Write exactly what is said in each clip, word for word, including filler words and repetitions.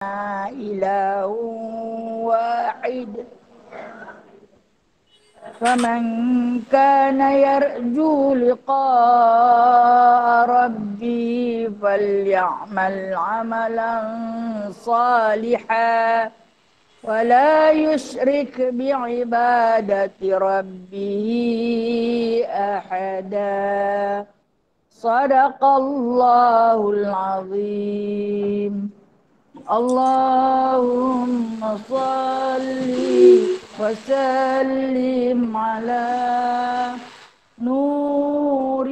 إله واحد فمن كان يرجو لقاء ربه فليعمل عملا صالحا ولا يشرك بعبادة ربه أحدا صدق الله العظيم. اللهم صل وسلم على نور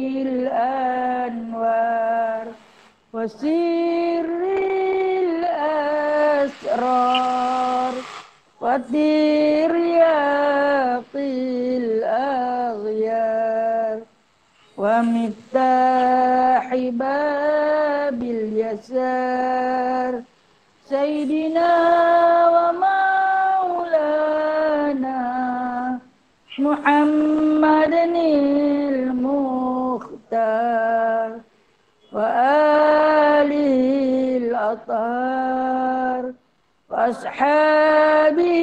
الأنوار وسر الأسرار وترياق الأغيار ومفتاح باب اليسار سيدنا ومولانا محمد المختار وآله الأطهار وأصحابه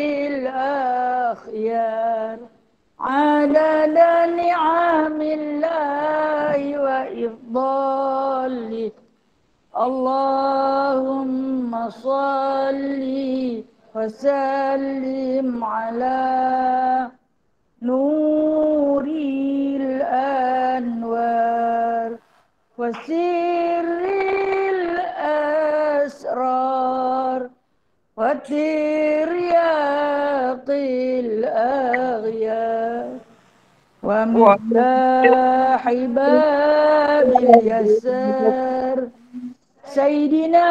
الأخيار عدد نعم الله وإفضاله. اللهم صل وسلم على نور الأنوار وسر الأسرار وترياق الأغيار ومفتاح باب اليسار سيدنا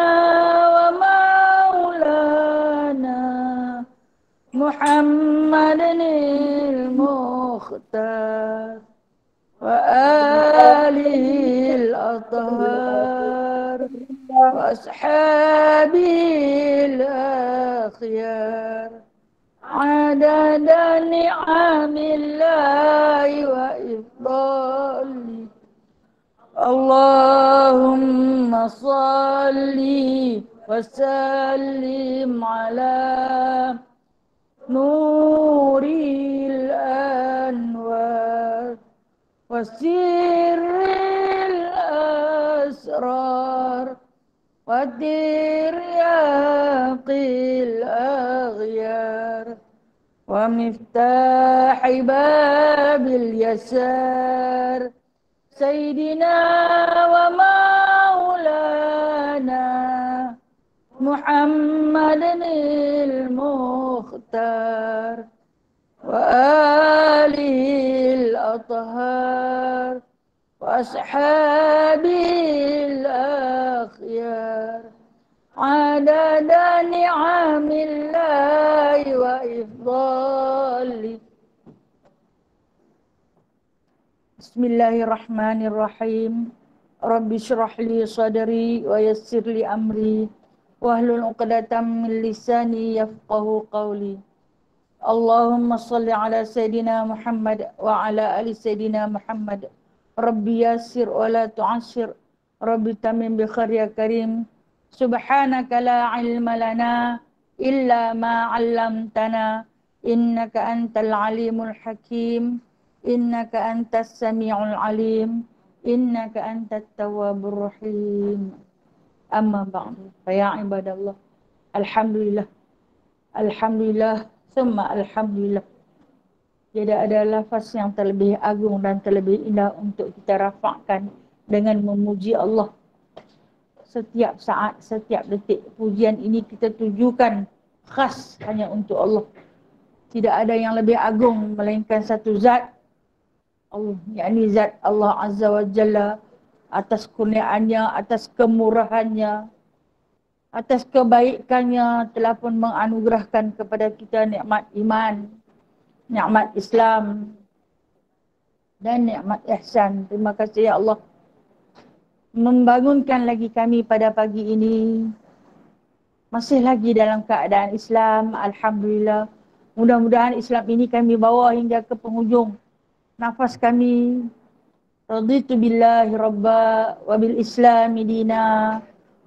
ومولانا محمد المختار وآله الأطهار وأصحابه الأخيار عدد نعم الله وإفضاله. اللهم صل وسلم على نور الأنوار وسر الأسرار وترياق الأغيار ومفتاح باب اليسار سيدنا ومولانا محمد المختار وآله الأطهار وأصحابه الأخيار عدد نعم الله وإفضاله. Bismillahirrahmanirrahim. Rabbi syrah li sadri wa yassir li amri wahlul 'uqdatam min lisani yafqahu qawli. Allahumma salli ala Sayyidina Muhammad wa ala ali Sayyidina Muhammad. Rabbi yassir wa la tu'assir. Rabbi tamim bi khair ya karim. Subhanaka la ilma lana illa ma 'allamtana innaka antal alimul hakim. Innaka antas sami'ul alim. Innaka antat tawwabur rahim. Amma ba'du. Ya ibadallah. Alhamdulillah. Alhamdulillah. Summa alhamdulillah. Tidak ada lafaz yang terlebih agung dan terlebih indah untuk kita rafakkan dengan memuji Allah. Setiap saat, setiap detik pujian ini kita tujukan khas hanya untuk Allah. Tidak ada yang lebih agung melainkan satu zat Allah, yakni zat Allah Azza wa Jalla, atas kurniaannya, atas kemurahannya, atas kebaikannya telah pun menganugerahkan kepada kita nikmat iman, nikmat Islam dan nikmat ihsan. Terima kasih ya Allah membangunkan lagi kami pada pagi ini, masih lagi dalam keadaan Islam. Alhamdulillah. Mudah-mudahan Islam ini kami bawa hingga ke penghujung nafas kami. Raditu billahi rabba wa bil islami dina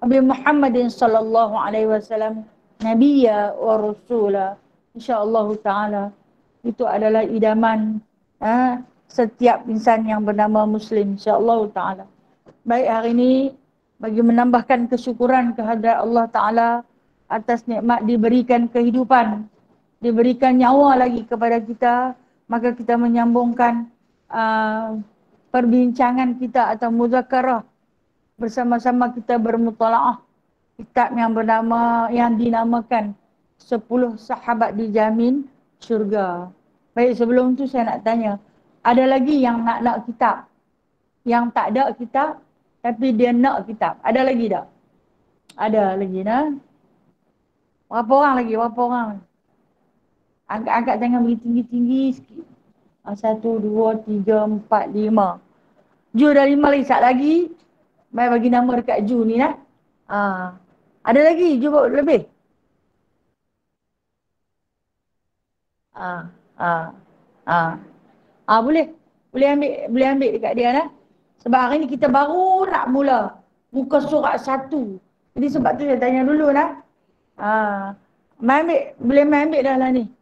Nabi Muhammadin sallallahu alaihi wasallam nabiyya wa rasula. Insyaallah taala itu adalah idaman ha, setiap insan yang bernama muslim insyaallah taala. Baik, hari ini bagi menambahkan kesyukuran kehadrat Allah taala atas nikmat diberikan kehidupan, diberikan nyawa lagi kepada kita, maka kita menyambungkan uh, perbincangan kita atau muzakarah bersama-sama kita bermutalaah kitab yang bernama yang dinamakan sepuluh sahabat dijamin syurga. Baik, sebelum tu saya nak tanya, ada lagi yang nak nak kitab? Yang tak ada kitab tapi dia nak kitab. Ada lagi tak? Ada lagi nah. Berapa orang lagi? Berapa orang? Angkat-angkat tangan beri tinggi-tinggi sikit. Satu, dua, tiga, empat, lima. Ju dah lima lagi. Sat lagi. Baik, bagi nama dekat Ju ni nah. Ha. Ada lagi? Ju lebih? Ah, ah, ah, ah, boleh, boleh ambil, boleh ambil dekat dia nah. Sebab hari ni kita baru nak mula muka surat satu. Jadi sebab tu saya tanya dulu nah. Ah, mai ambil, boleh mai ambil dah lah ni.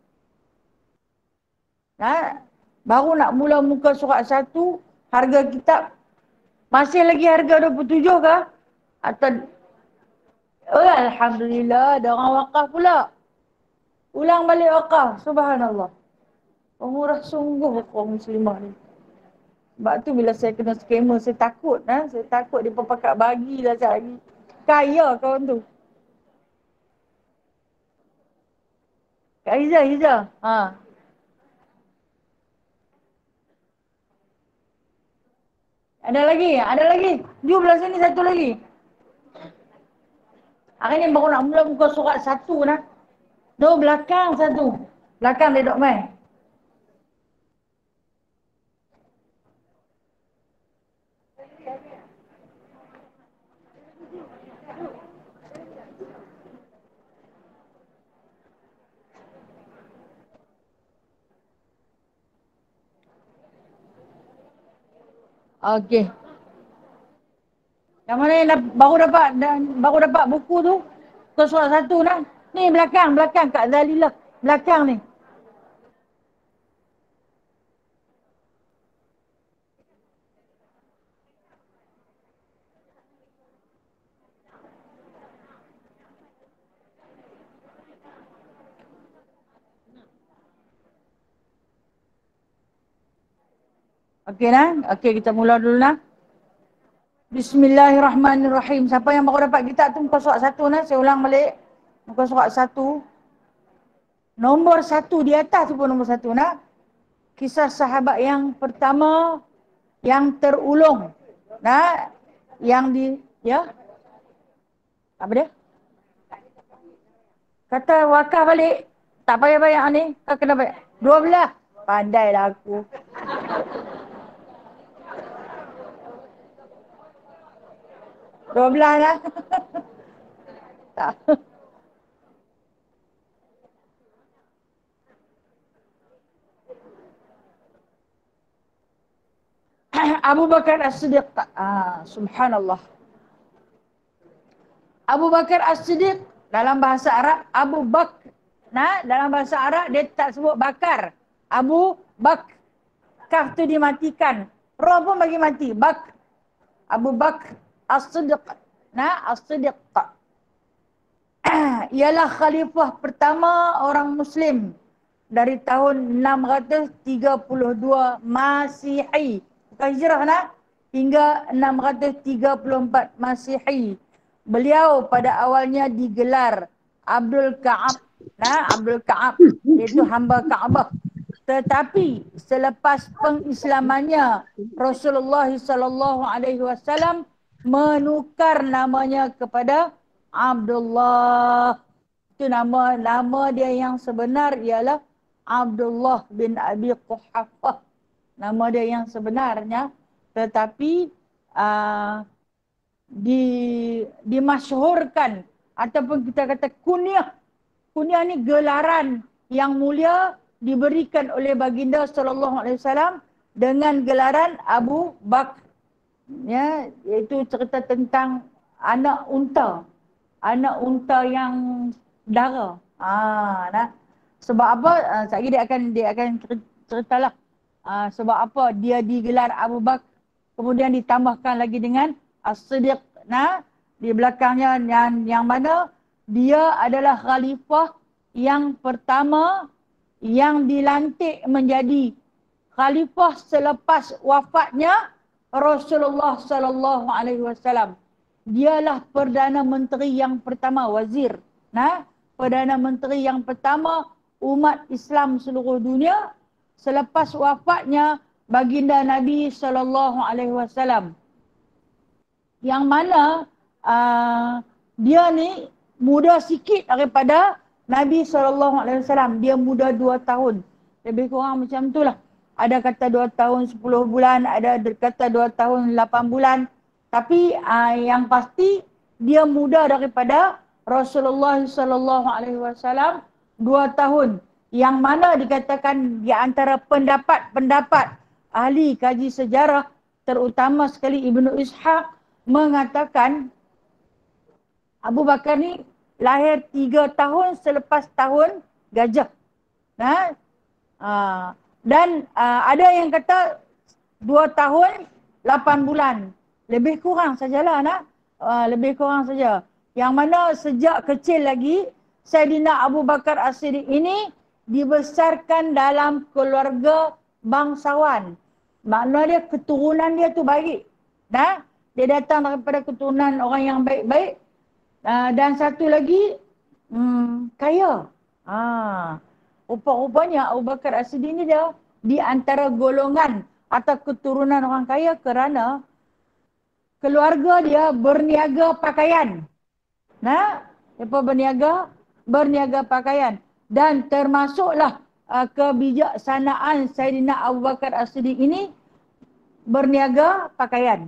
Nah, baru nak mula muka surat satu, harga kitab masih lagi harga dua puluh tujuh ke? Atau oh, alhamdulillah ada orang wakaf pula. Ulang balik wakaf, subhanallah. Pemurah sungguh kaum muslimah ni. Sebab tu bila saya kena skema, saya takut. Ha? Saya takut dia pakat bagi lah lagi. Kaya kawan tu. Kak Iza, Iza. Ha. Ada lagi? Ada lagi? Jom belah sini satu lagi. Hari ni baru nak mula muka surat satu nah. No, belakang satu. Belakang dia dok main. Okey. Yang mana yang dah, baru dapat dan baru dapat buku tu? Muka surat satu nah. Ni belakang, belakang Kak Zalilah. Belakang ni. Okey nah. Okey, kita mula dulu nah. Bismillahirrahmanirrahim. Siapa yang baru dapat kitab tu muka surat satu nah. Saya ulang balik. Muka surat satu. Nombor satu di atas tu pun nombor satu nah. Kisah sahabat yang pertama yang terulung. Nah, yang di ya. Apa dia? Kata wakaf balik. Tak payah banyak ni. Kau kena banyak. Dua belah. Pandailah aku. Dua belah lah. Tak. Abu Bakar As-Siddiq. Ah, subhanallah. Abu Bakar As-Siddiq dalam bahasa Arab Abu Bak. Nah, dalam bahasa Arab dia tak sebut bakar. Abu Bak. Kaf tu dimatikan. Ra pun bagi mati. Bak. Abu Bak As-Siddiq. Nah, As-Siddiq. Ialah khalifah pertama orang Muslim dari tahun enam ratus tiga puluh dua Masihi. Bukan hijrah nah. Hingga enam ratus tiga puluh empat Masihi. Beliau pada awalnya digelar Abdul Ka'ab. Nah, Abdul Ka'ab iaitu hamba Kaabah. Tetapi selepas pengislamannya Rasulullah sallallahu alaihi wasallam menukar namanya kepada Abdullah. Itu nama nama dia yang sebenar ialah Abdullah bin Abi Quhafah. Nama dia yang sebenarnya, tetapi uh, di dimasyhurkan ataupun kita kata kunyah. Kunyah ni gelaran yang mulia diberikan oleh baginda sallallahu alaihi wasallam dengan gelaran Abu Bakar. Ya, iaitu cerita tentang anak unta. Anak unta yang dara. Ah, nah. Sebab apa? Uh, sekejap dia akan dia akan ceritalah. Uh, sebab apa dia digelar Abu Bakar. Kemudian ditambahkan lagi dengan As-Siddiq. Nah, di belakangnya yang yang mana dia adalah khalifah yang pertama yang dilantik menjadi khalifah selepas wafatnya Rasulullah sallallahu alaihi wasallam. Dialah Perdana Menteri yang pertama, wazir. Nah, Perdana Menteri yang pertama umat Islam seluruh dunia selepas wafatnya baginda Nabi sallallahu alaihi wasallam. Yang mana uh, dia ni muda sikit daripada Nabi sallallahu alaihi wasallam. Dia muda dua tahun. Lebih kurang macam itulah. Ada kata dua tahun sepuluh bulan, ada kata dua tahun lapan bulan. Tapi uh, yang pasti dia muda daripada Rasulullah sallallahu alaihi wasallam dua tahun. Yang mana dikatakan di antara pendapat-pendapat ahli kaji sejarah, terutama sekali Ibnu Ishaq, mengatakan Abu Bakar ni lahir tiga tahun selepas tahun gajah. Nah, uh, dan uh, ada yang kata dua tahun lapan bulan. Lebih kurang sajalah nak. Uh, lebih kurang saja. Yang mana sejak kecil lagi Saidina Abu Bakar As-Siddiq ini dibesarkan dalam keluarga bangsawan. Maknanya dia keturunan dia tu baik. Nah, dia datang daripada keturunan orang yang baik-baik. Uh, dan satu lagi hmm, kaya. Ah, rupa-rupanya Abu Bakar As-Siddiq ni dia di antara golongan atau keturunan orang kaya kerana keluarga dia berniaga pakaian. Nah, mereka berniaga berniaga pakaian dan termasuklah uh, kebijaksanaan Saidina Abu Bakar As-Siddiq ini berniaga pakaian.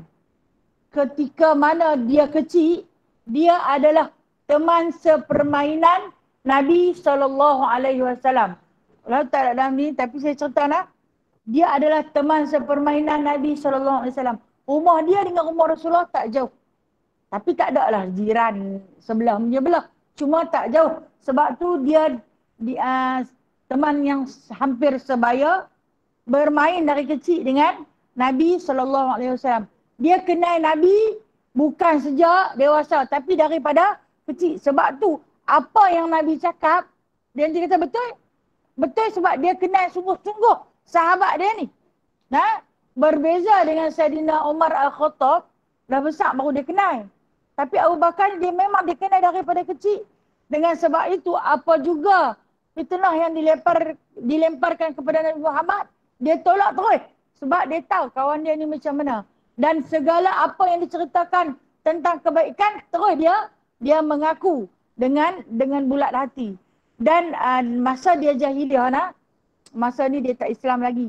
Ketika mana dia kecil, dia adalah teman sepermainan Nabi sallallahu alaihi wasallam. Kalau tak ada dalam ni tapi saya cerita nak, dia adalah teman sepermainan Nabi sallallahu alaihi wasallam. Rumah dia dengan rumah Rasulullah tak jauh. Tapi tak ada lah jiran sebelah menyebelah. Cuma tak jauh. Sebab tu dia di, uh, teman yang hampir sebaya bermain dari kecil dengan Nabi sallallahu alaihi wasallam. Dia kenal Nabi bukan sejak dewasa tapi daripada kecil. Sebab tu apa yang Nabi cakap, dia nanti kata betul. Betul sebab dia kenal sungguh-sungguh sahabat dia ni. Nah, berbeza dengan Saidina Umar Al-Khattab, dah besar baru dia kenal. Tapi Abu Bakar dia memang dia kenal daripada kecil. Dengan sebab itu apa juga fitnah yang dilempar dilemparkan kepada Nabi Muhammad, dia tolak terus. Sebab dia tahu kawan dia ni macam mana. Dan segala apa yang diceritakan tentang kebaikan, terus dia dia mengaku dengan dengan bulat hati. Dan uh, masa dia jahiliah nak, masa ni dia tak Islam lagi.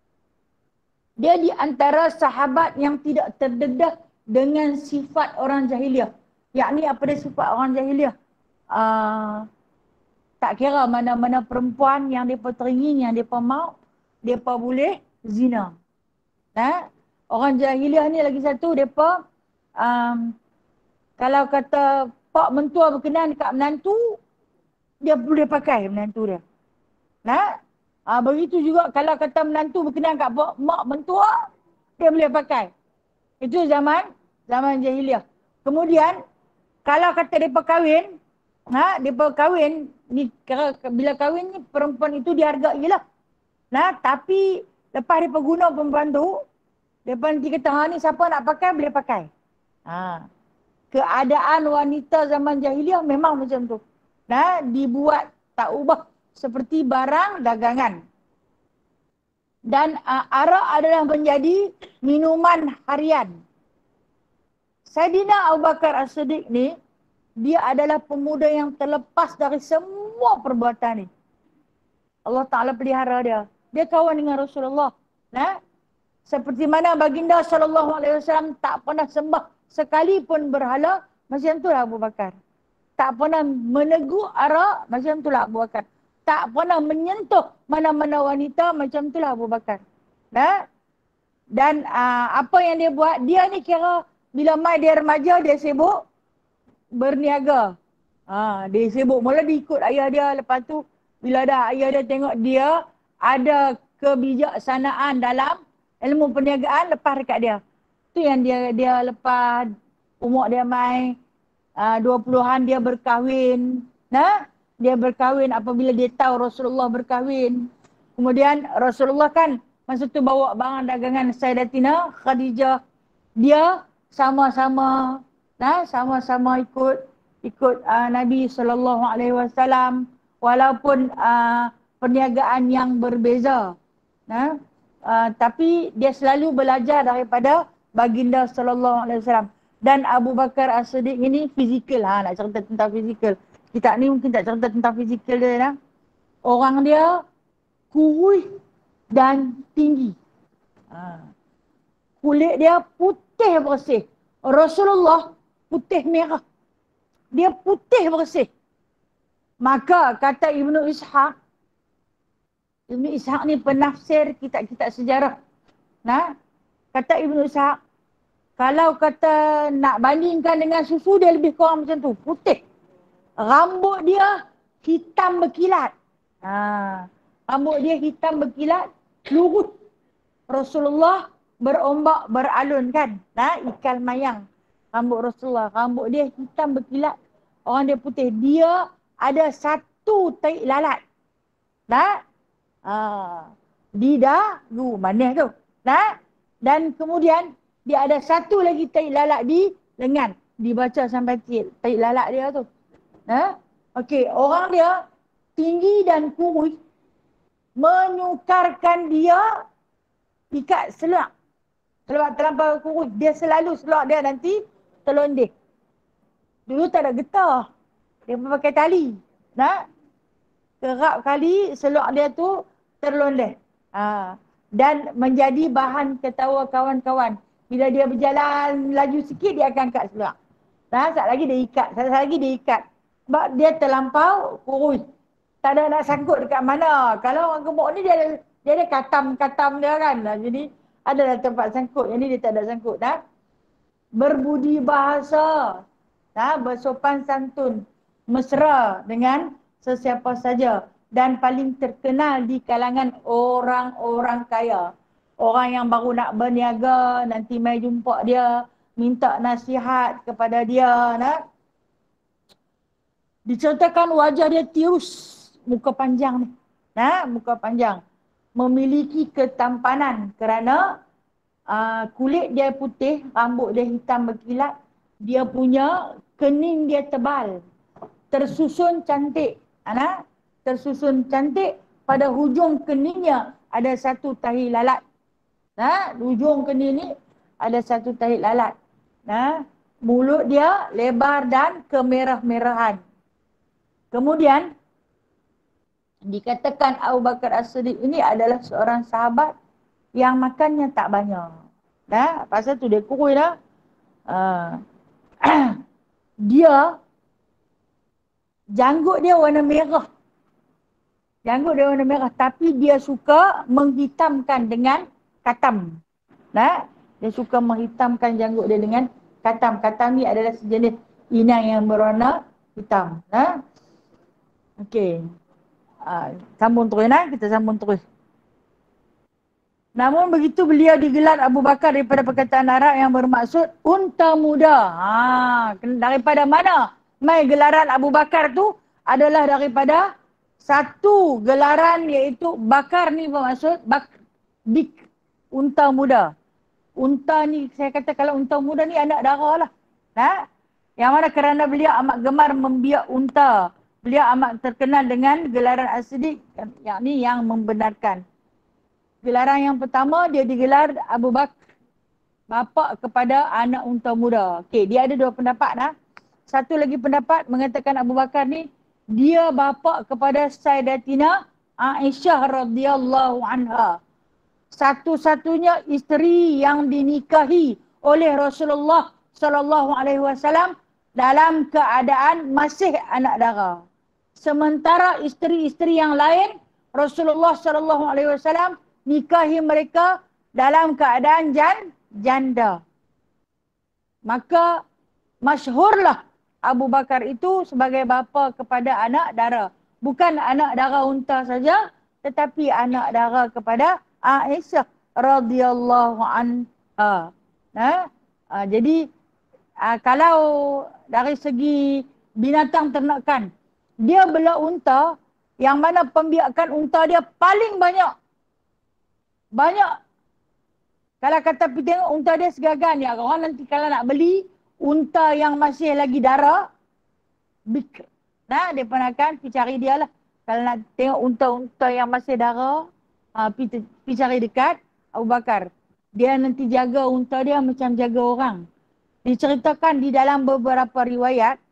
Dia di antara sahabat yang tidak terdedah dengan sifat orang jahiliah. Yakni apa dia sifat orang jahiliah? Uh, tak kira mana-mana perempuan yang mereka teringin, yang mereka mau, mereka boleh zina. Nah, orang jahiliah ni lagi satu, mereka um, kalau kata pak mentua berkenan dekat menantu, dia boleh pakai menantu dia. Nah, uh, begitu juga kalau kata menantu berkenan kat mak mentua, dia boleh pakai. Itu zaman zaman jahiliah. Kemudian kalau kata depa kahwin, ha, depa kahwin ni bila kahwin ni perempuan itu dihargailah. Nah, tapi lepas depa guna perempuan tu, depa nanti kata ha ni siapa nak pakai boleh pakai. Ha. Keadaan wanita zaman jahiliah memang macam tu. Nah, dibuat tak ubah seperti barang dagangan. Dan uh, arak adalah menjadi minuman harian. Saidina Abu Bakar As-Siddiq ni, dia adalah pemuda yang terlepas dari semua perbuatan ni. Allah Ta'ala pelihara dia. Dia kawan dengan Rasulullah. Nah, seperti mana baginda sallallahu alaihi wasallam tak pernah sembah sekalipun berhala, macam itulah Abu Bakar. Tak pernah menegur arak, macam itulah Abu Bakar. Tak pernah menyentuh mana-mana wanita, macam itulah Abu Bakar. Nah, dan uh, apa yang dia buat, dia ni kira bila mai dia remaja, dia sibuk berniaga. Ha, dia sibuk. Mula dia ikut ayah dia. Lepas tu, bila dah ayah dia tengok dia ada kebijaksanaan dalam ilmu perniagaan, lepas dekat dia. Tu yang dia dia lepas umur dia mai uh, dua puluhan dia berkahwin. Nah, dia berkahwin apabila dia tahu Rasulullah berkahwin. Kemudian Rasulullah kan masa tu bawa barang dagangan Sayyidatina Khadijah. Dia sama-sama nah sama-sama ikut ikut uh, Nabi sallallahu alaihi wasallam walaupun uh, perniagaan yang berbeza. Nah, uh, tapi dia selalu belajar daripada baginda sallallahu alaihi wasallam. Dan Abu Bakar As-Siddiq ini fizikal. Ha, nak cerita tentang fizikal. Kita ni mungkin tak cerita tentang fizikal dia. Nah. Orang dia kurus dan tinggi. Ha. Kulit dia putih bersih. Rasulullah putih merah. Dia putih bersih. Maka kata Ibnu Ishaq, Ibnu Ishaq ni penafsir kitab-kitab sejarah. Nah, kata Ibnu Ishaq, kalau kata nak bandingkan dengan susu, dia lebih kurang macam tu. Putih. Rambut dia hitam berkilat. Ha. Rambut dia hitam berkilat, lurus. Rasulullah berombak beralun kan. Nah, ikal mayang. Rambut Rasulullah. Rambut dia hitam berkilat. Orang dia putih. Dia ada satu taik lalat. Nah. Ha. Di dagu. Manis tu. Nah. Dan kemudian dia ada satu lagi taik lalat di lengan. Dibaca sampai taik lalat dia tu. Nah. Okey. Orang dia tinggi dan kurus. Menyukarkan dia ikat seluar. Sebab terlampau kurus. Dia selalu seluar dia nanti terlondeh. Dulu tak ada getah. Dia pakai tali. Nah, kerap kali seluar dia tu terlondeh. Ha. Dan menjadi bahan ketawa kawan-kawan. Bila dia berjalan laju sikit, dia akan angkat seluar. Nah, sat lagi dia ikat. Sat lagi dia ikat. Sebab dia terlampau kurus. Tak ada nak sangkut dekat mana. Kalau orang gemuk ni dia ada, dia ada katam-katam dia kan. Jadi adalah tempat sangkut. Yang ni dia tak ada sangkut. Nah. Berbudi bahasa, nah, bersopan santun, mesra dengan sesiapa saja dan paling terkenal di kalangan orang-orang kaya. Orang yang baru nak berniaga, nanti mai jumpa dia, minta nasihat kepada dia. Nah. Diceritakan wajah dia tirus, muka panjang ni. Nah, muka panjang. Memiliki ketampanan kerana Uh, kulit dia putih, rambut dia hitam berkilat, dia punya kening dia tebal, tersusun cantik. Ana, tersusun cantik, pada hujung keningnya ada satu tahi lalat. Nah, hujung kening ni ada satu tahi lalat. Nah, mulut dia lebar dan kemerah-merahan. Kemudian dikatakan Abu Bakar As-Siddiq ini adalah seorang sahabat yang makannya tak banyak. Dah, pasal tu dia kurus dah. Uh, dia, janggut dia warna merah. Janggut dia warna merah. Tapi dia suka menghitamkan dengan katam. Nah, dia suka menghitamkan janggut dia dengan katam. Katam ni adalah sejenis inang yang berwarna hitam. Nah. Okey. Uh, sambung terus nah. Kita sambung terus. Namun begitu beliau digelar Abu Bakar daripada perkataan Arab yang bermaksud unta muda. Ha, daripada mana? Mai gelaran Abu Bakar tu adalah daripada satu gelaran iaitu Bakar ni bermaksud bak, bik, unta muda. Unta ni, saya kata kalau unta muda ni anak dara lah. Ha? Yang mana kerana beliau amat gemar membiak unta. Beliau amat terkenal dengan gelaran As-Siddiq, yakni yang membenarkan. Gelaran yang pertama dia digelar Abu Bakar, bapa kepada anak unta muda. Okey, dia ada dua pendapat dah. Satu lagi pendapat mengatakan Abu Bakar ni dia bapa kepada Sayyidatina Aisyah radhiyallahu anha. Satu-satunya isteri yang dinikahi oleh Rasulullah sallallahu alaihi wasallam dalam keadaan masih anak dara. Sementara isteri-isteri yang lain Rasulullah sallallahu alaihi wasallam nikahi mereka dalam keadaan jan, janda. Maka masyhurlah Abu Bakar itu sebagai bapa kepada anak dara. Bukan anak dara unta saja, tetapi anak dara kepada Aisyah radhiyallahu anha. Nah, uh, jadi uh, kalau dari segi binatang ternakan, dia bela unta yang mana pembiakan unta dia paling banyak. Banyak. Kalau kata pergi tengok unta dia segagan ya. Orang nanti kalau nak beli unta yang masih lagi dara, bikr. Nah, dia pernah kan pergi cari dia lah. Kalau nak tengok unta-unta yang masih dara, uh, pergi, pergi cari dekat Abu Bakar. Dia nanti jaga unta dia macam jaga orang. Diceritakan di dalam beberapa riwayat,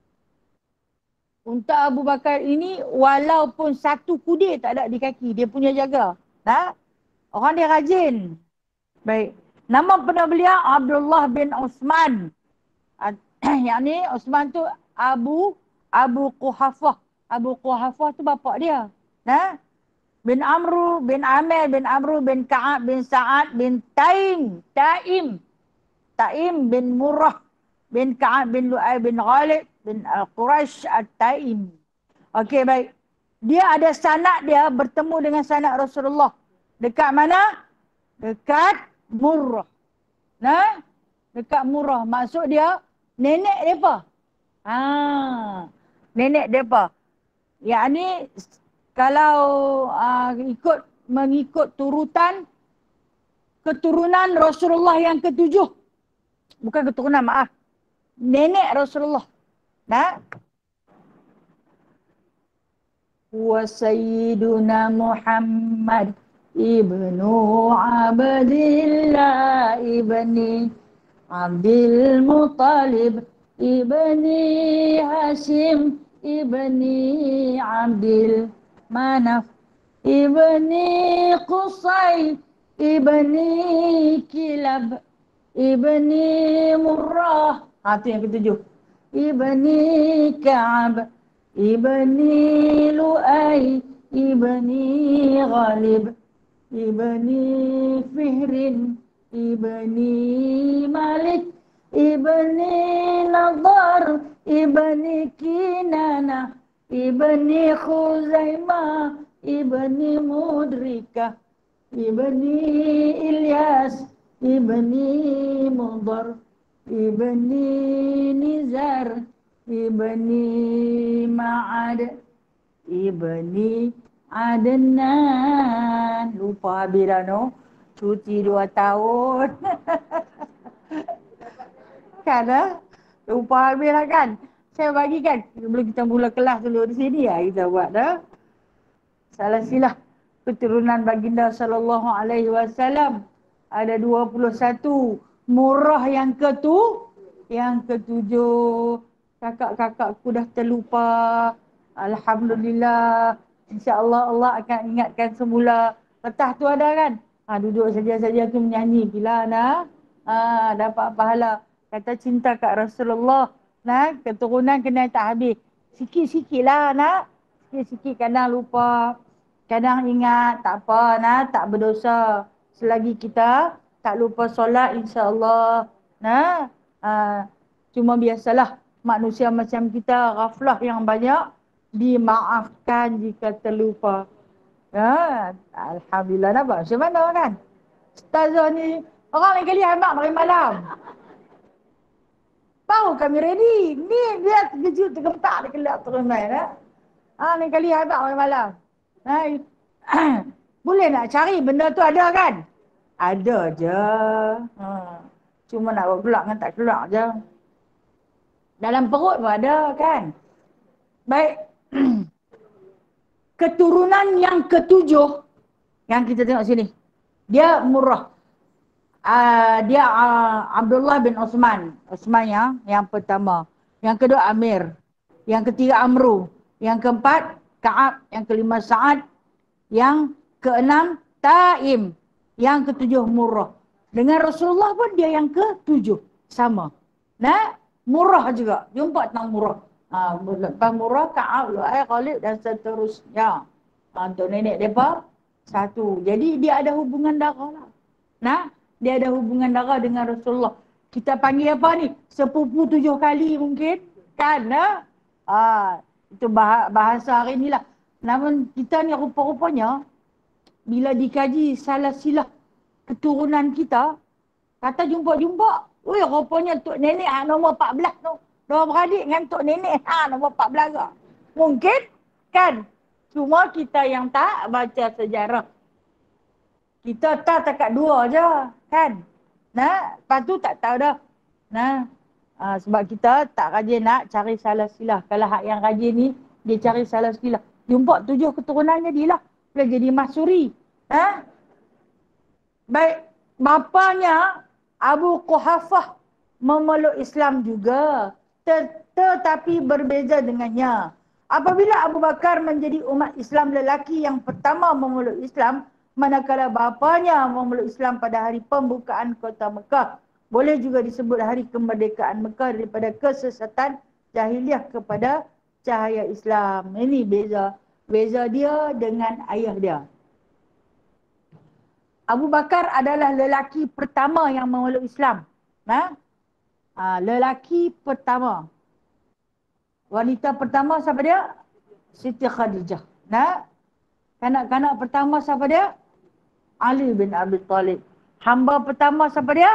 unta Abu Bakar ini walaupun satu kudir tak ada di kaki, dia punya jaga. Nah, orang dia rajin. Baik. Nama penuh beliau Abdullah bin Uthman. Yang ni Uthman tu Abu Abu Quhafah. Abu Quhafah tu bapak dia. Nah, bin Amru bin Amir bin Amru bin Ka'ab bin Sa'ad bin Taim. Taim. Taim bin Murrah bin Ka'ab bin Lu'ay bin Ghalib bin Al-Qurash At-Taim. Okey, baik. Dia ada sanak dia bertemu dengan sanak Rasulullah. Dekat mana? Dekat Murrah. Nah, dekat Murrah. Maksud dia, nenek mereka. Ha, nenek mereka. Yang ni, kalau uh, ikut mengikut turutan, keturunan Rasulullah yang ketujuh. Bukan keturunan, maaf. Nenek Rasulullah. Nah. Wa Sayyiduna Muhammad Ibnu Abdillah Ibni Abdul Muttalib Ibni Hashim Ibni Abdil Manaf Ibni Qusay Ibni Kilab Ibni Murrah. Ha, itu yang ketujuh. Ibni Ka'ab Ibni Lu'ay Ibni Ghalib Ibni Fihrin Ibni Malik Ibni Nadar Ibni Kinana Ibni Khuzaimah Ibni Mudrikah Ibni Ilyas Ibni Mudar Ibni Nizar Ibni Ma'ad Ibni Adnan. Lupa habis dah no. Cuti dua tahun. Kan ah? Lupa habis lah kan. Saya bagi kan. Sebelum kita mula kelas dulu di sini ya. Kita buat dah. Salah silah. Keturunan baginda sallallahu alaihi wasallam. Ada dua puluh satu. Murrah yang ketu. Yang ketujuh. Kakak-kakakku dah terlupa. Alhamdulillah. InsyaAllah Allah akan ingatkan semula. Petah tu ada kan? Ha, duduk saja-saja tu menyanyi. Bila nak ha, dapat pahala. Kata cinta kat Rasulullah. Nah, keturunan kena tak habis. Sikit-sikit lah nak. Sikit-sikit kadang lupa. Kadang ingat. Tak apa nak. Tak berdosa. Selagi kita tak lupa solat insyaAllah. Nah, ha, cuma biasalah. Manusia macam kita, ghaflah yang banyak, dimaafkan jika terlupa. Ya, Alhamdulillah nampak. Macam mana kan? Ustazah ni, orang lain kali hemat malam malam. Baru kami ready. Ni dia terkejut, tergempak, dia kelap terus main. Ha? Ha, lain kali hemat malam malam. Ha, boleh nak cari benda tu ada kan? Ada je. Ha. Cuma nak buat keluar kan tak keluar je. Dalam perut pun ada kan. Baik. Keturunan yang ketujuh. Yang kita tengok sini. Dia Murrah. Uh, dia uh, Abdullah bin Uthman. Uthman ya, yang pertama. Yang kedua Amir. Yang ketiga Amru. Yang keempat Ka'ab. Yang kelima Sa'ad. Yang keenam Taim. Yang ketujuh Murrah. Dengan Rasulullah pun dia yang ketujuh. Sama. Nah. Murrah juga. Jumpa tentang Murrah. Ha, lepas Murrah, Ka'ab, Lu'ay, Ghalib dan seterusnya. Ha, untuk nenek mereka, satu. Jadi dia ada hubungan darah lah. Nah, dia ada hubungan darah dengan Rasulullah. Kita panggil apa ni? Sepupu tujuh kali mungkin. Kan, ha? Ah, itu bah- bahasa hari ni lah. Namun kita ni rupa-rupanya, bila dikaji salah silah keturunan kita, kata jumpa-jumpa, weh rupanya Tok Nenek ah, nombor empat belas tu. Dua beradik dengan Tok Nenek ha, nombor empat belas ke. Mungkin, kan? Cuma kita yang tak baca sejarah. Kita tak takat dua je, kan? Nah, lepas tu tak tahu dah. Nah, ha, sebab kita tak rajin nak cari salah silah. Kalau hak yang rajin ni, dia cari salah silah. Jumpa tujuh keturunan jadilah. Boleh jadi Mahsuri. Ha? Baik, bapanya Abu Quhafah memeluk Islam juga. Tet tetapi berbeza dengannya. Apabila Abu Bakar menjadi umat Islam lelaki yang pertama memeluk Islam, manakala bapanya memeluk Islam pada hari pembukaan kota Mekah. Boleh juga disebut hari kemerdekaan Mekah daripada kesesatan jahiliah kepada cahaya Islam. Ini beza. Beza dia dengan ayah dia. Abu Bakar adalah lelaki pertama yang memeluk Islam. Nah, ha, lelaki pertama. Wanita pertama siapa dia? Siti Khadijah. Nah, kanak-kanak pertama siapa dia? Ali bin Abi Talib. Hamba pertama siapa dia?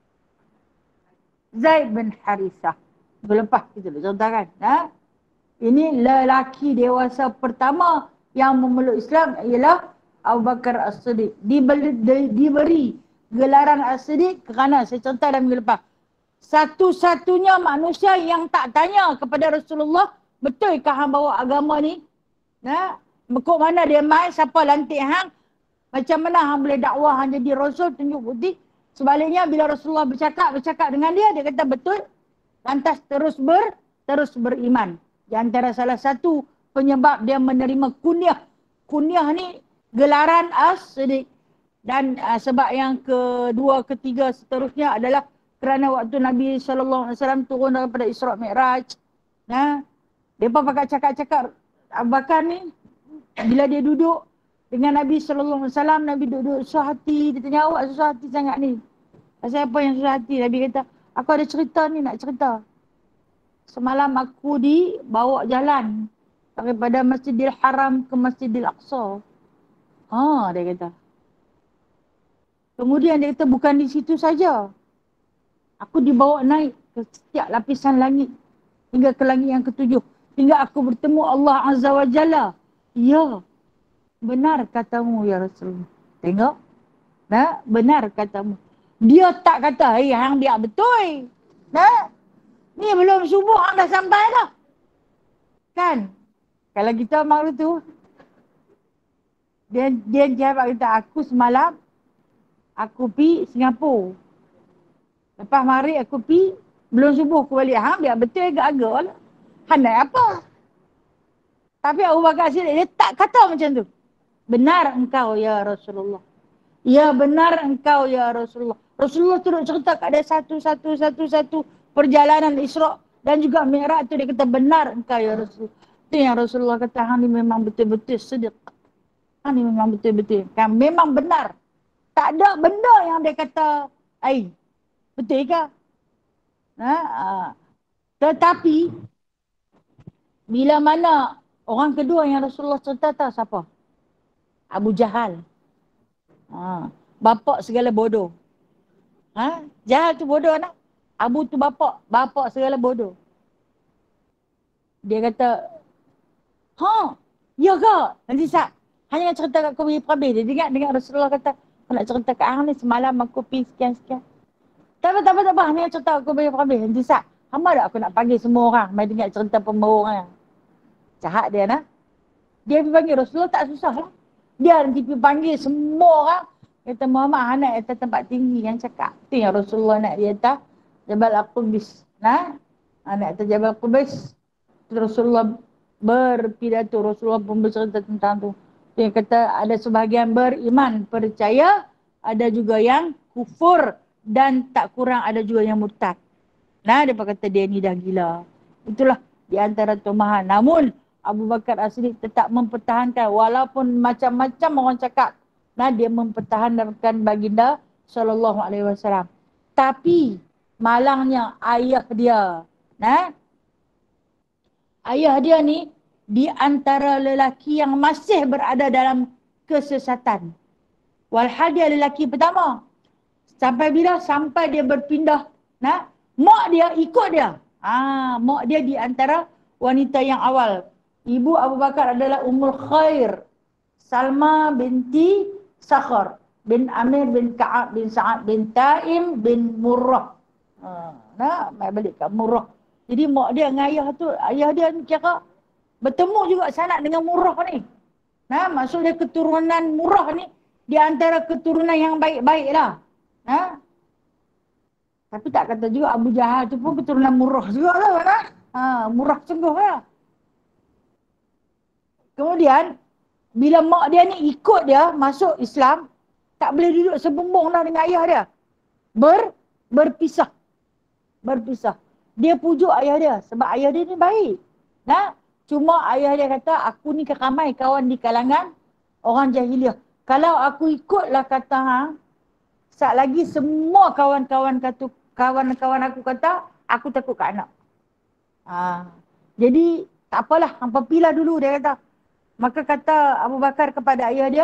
Zaid bin Harithah. Berlepas kita contohkan. Nah, ini lelaki dewasa pertama yang memeluk Islam ialah Abu Bakar As-Siddiq. Diberi, di, diberi gelaran As-Siddiq kerana saya contoh dalam minggu lepas. Satu-satunya manusia yang tak tanya kepada Rasulullah, betulkah hang bawa agama ni? Nah, mekuk mana dia mai, siapa lantik hang? Macam mana hang boleh dakwah hang jadi rasul, tunjuk bukti? Sebaliknya bila Rasulullah bercakap, bercakap dengan dia, dia kata betul. Lantas terus ber, terus beriman. Di antara salah satu penyebab dia menerima kunyah. Kunyah ni gelaran As-Siddiq. Dan uh, sebab yang kedua, ketiga seterusnya adalah kerana waktu Nabi sallallahu alaihi wasallam turun daripada Isra' Mi'raj. Nah, mereka pakai cakap-cakap Abu Bakar ni, bila dia duduk dengan Nabi sallallahu alaihi wasallam, Nabi duduk susah hati. Dia tanya, awak susah hati sangat ni. Pasal apa yang susah hati? Nabi kata, aku ada cerita ni nak cerita. Semalam aku dibawa jalan daripada Masjidil Haram ke Masjidil Aqsa. Ha, dia kata. Kemudian dia kata bukan di situ saja. Aku dibawa naik ke setiap lapisan langit hingga ke langit yang ketujuh. Hingga aku bertemu Allah Azza wa Jalla. Ya, benar katamu ya Rasulullah. Tengok. Nah, benar katamu. Dia tak kata, hei hang biar betul. Nah, ni belum subuh hang dah sampai dah. Kan? Kalau kita malu tu, dia dia jawab kata, aku semalam aku pi Singapura. Lepas mari aku pi, belum subuh aku balik. Hang biar betul agak-agak lah. Hang naik apa? Tapi Abu Bakar Siddiq dia tak kata macam tu. Benar engkau ya Rasulullah. Ya benar engkau ya Rasulullah. Rasulullah terus cerita kat dia satu-satu satu-satu perjalanan Isra' dan juga Mi'raj tu dia kata benar engkau ya Rasulullah. Itu yang Rasulullah kata hang ni memang betul-betul siddiq. Hang ni memang betul-betul. Kan memang benar. Tak ada benda yang dia kata, ai, betul ke? Ha? Tetapi bila mana orang kedua yang Rasulullah cerita tahu siapa? Abu Jahal. Ha. Bapak segala bodoh. Ha? Jahal tu bodoh nak. Abu tu bapak. Bapak segala bodoh. Dia kata, ha, ya ke? Nanti Sat, hanya cerita kat kau punya perhabis. Dia ingat dengan Rasulullah kata, aku nak cerita kat hang ni semalam aku pergi sekian-sekian. Tak apa, tak apa, tak apa. Hanya cerita kat kau punya perhabis. Nanti Sat, hamba tak aku nak panggil semua orang. Mari dengar cerita pembawa orang. Jahat dia nak. Dia pergi panggil Rasulullah tak susah lah. Dia nanti pergi panggil semua orang. Kata Muhammad anak atas tempat tinggi yang cakap. Itu yang Rasulullah nak di atas Jabal Aqbis. Nah, anak atas Jabal Aqbis. Rasulullah berpidato. Rasulullah pun bercerita tentang tu. Dia kata ada sebahagian beriman, percaya. Ada juga yang kufur. Dan tak kurang ada juga yang murtad. Nah, dia kata dia ni dah gila. Itulah di antara tumahan. Namun, Abu Bakar As-Siddiq tetap mempertahankan. Walaupun macam-macam orang cakap. Nah, dia mempertahankan baginda sallallahu alaihi wasallam. Tapi malangnya ayah dia, nah, ayah dia ni di antara lelaki yang masih berada dalam kesesatan. Walhal dia lelaki pertama. Sampai bila? Sampai dia berpindah. Nah, mak dia ikut dia. Ah, mak dia di antara wanita yang awal. Ibu Abu Bakar adalah Ummul Khair, Salma binti Sakhar bin Amir bin Ka'ab bin Sa'ad bin Taim bin Murrah. Ha, nah, mai balik kat Murrah. Jadi mak dia dengan ayah tu, ayah dia ni cakap bertemu juga sanad dengan Murrah ni. Nah, maksud dia keturunan Murrah ni di antara keturunan yang baik-baik lah. Ha? Tapi tak kata juga Abu Jahal tu pun keturunan Murrah juga lah. Kan? Ha, Murrah sungguh lah. Kemudian, bila mak dia ni ikut dia masuk Islam, tak boleh duduk sebumbung dah dengan ayah dia. Ber, berpisah. Berpisah. Dia pujuk ayah dia sebab ayah dia ni baik. Nah, cuma ayah dia kata, aku ni ramai kawan di kalangan orang jahiliah. Kalau aku ikutlah kata hang, saat lagi semua kawan-kawan kata, kawan-kawan aku kata, aku takut kat anak. Ha. Jadi, tak apalah, hampa pilih dulu, dia kata. Maka kata Abu Bakar kepada ayah dia,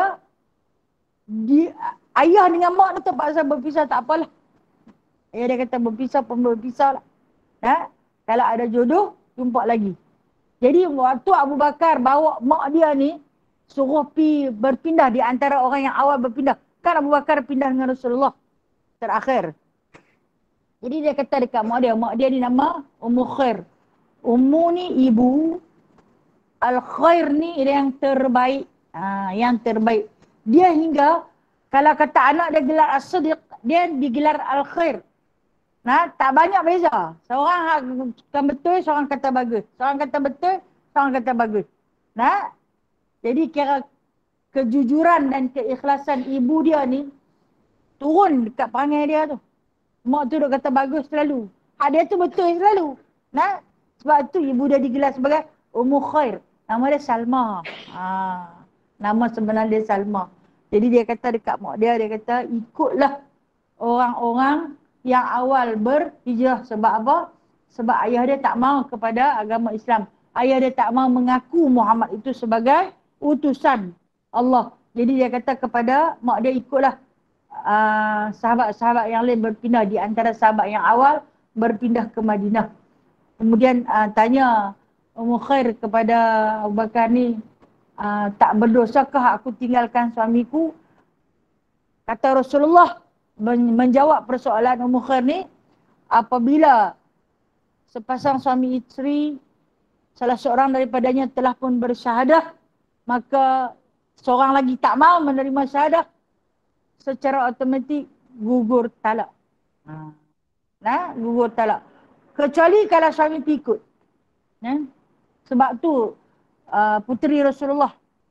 di, ayah dengan mak ni terpaksa berpisah, tak apalah. Ayah dia kata berpisah pun berpisah lah. Ha? Kalau ada jodoh, jumpa lagi. Jadi, waktu Abu Bakar bawa mak dia ni, suruh pi berpindah di antara orang yang awal berpindah. Kan Abu Bakar pindah dengan Rasulullah terakhir. Jadi dia kata dekat mak dia, mak dia ni nama Ummu Khair. Ummu ni ibu, Al-Khair ni yang terbaik. Ha, yang terbaik. Dia hingga, kalau kata anak dia gelar As-Siddiq, dia digelar Al-Khair. Nah, tak banyak beza. Seorang kata betul, seorang kata bagus. Seorang kata betul, seorang kata bagus. Nah, jadi kira kejujuran dan keikhlasan ibu dia ni turun dekat perangai dia tu. Mak tu duk kata bagus selalu. Hak dia tu betul selalu. Nah, sebab tu ibu dia digelar sebagai Ummu Khair. Nama dia Salma. Ha, nama sebenar dia Salma. Jadi dia kata dekat mak dia, dia kata ikutlah orang-orang yang awal berhijrah. Sebab apa? Sebab ayah dia tak mahu kepada agama Islam. Ayah dia tak mahu mengaku Muhammad itu sebagai utusan Allah. Jadi dia kata kepada mak dia, ikutlah uh, sahabat-sahabat yang lain berpindah. Di antara sahabat yang awal berpindah ke Madinah. Kemudian uh, tanya Ummu Khair kepada Abu Bakar ni, uh, tak berdosakah aku tinggalkan suamiku? Kata Rasulullah menjawab persoalan Ummu Khair ni, apabila sepasang suami isteri, salah seorang daripadanya telah pun bersyahadah, maka seorang lagi tak mau menerima syahadah, secara automatik gugur talak. Ha. Nah, gugur talak. Kecuali kalau suami ikut. Nah, sebab tu uh, puteri Rasulullah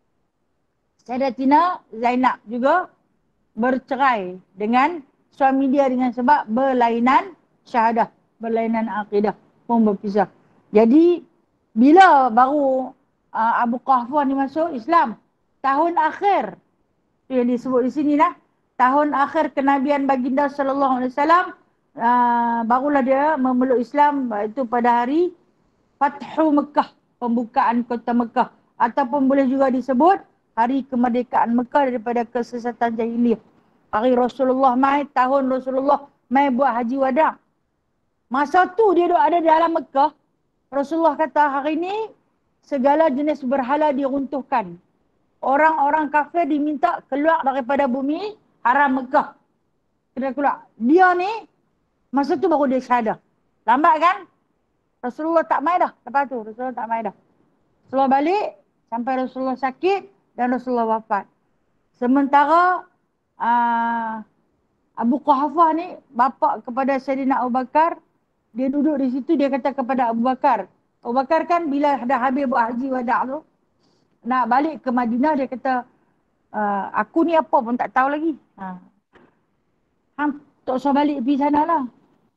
Sayyidatina Zainab juga bercerai dengan suami dia dengan sebab berlainan syahadah, berlainan akidah, pun berpisah. Jadi bila baru uh, Abu Qahfah ni masuk Islam, tahun akhir yang disebut di sini lah, tahun akhir kenabian baginda sallallahu alaihi wasallam, uh, barulah dia memeluk Islam, iaitu pada hari Fathu Mekah, pembukaan kota Mekah, ataupun boleh juga disebut hari kemerdekaan Mekah daripada kesesatan jahiliyah. Hari Rasulullah mai, tahun Rasulullah mai buat haji wada'. Masa tu dia duk ada dalam Mekah, Rasulullah kata hari ni segala jenis berhala diruntuhkan. Orang-orang kafir diminta keluar daripada bumi haram Mekah. Kena keluar. Dia ni, masa tu baru dia syahadah. Lambat kan? Rasulullah tak mai dah. Lepas tu, Rasulullah tak mai dah. Rasulullah balik, sampai Rasulullah sakit dan Rasulullah wafat. Sementara uh, Abu Quhafah ni, bapa kepada Sayyidina Abu Bakar, dia duduk di situ, dia kata kepada Abu Bakar. Abu Bakar kan bila dah habis buat haji wada' tu, nak balik ke Madinah, dia kata, uh, aku ni apa pun tak tahu lagi. Ha. Hang tak usah balik pergi sana lah.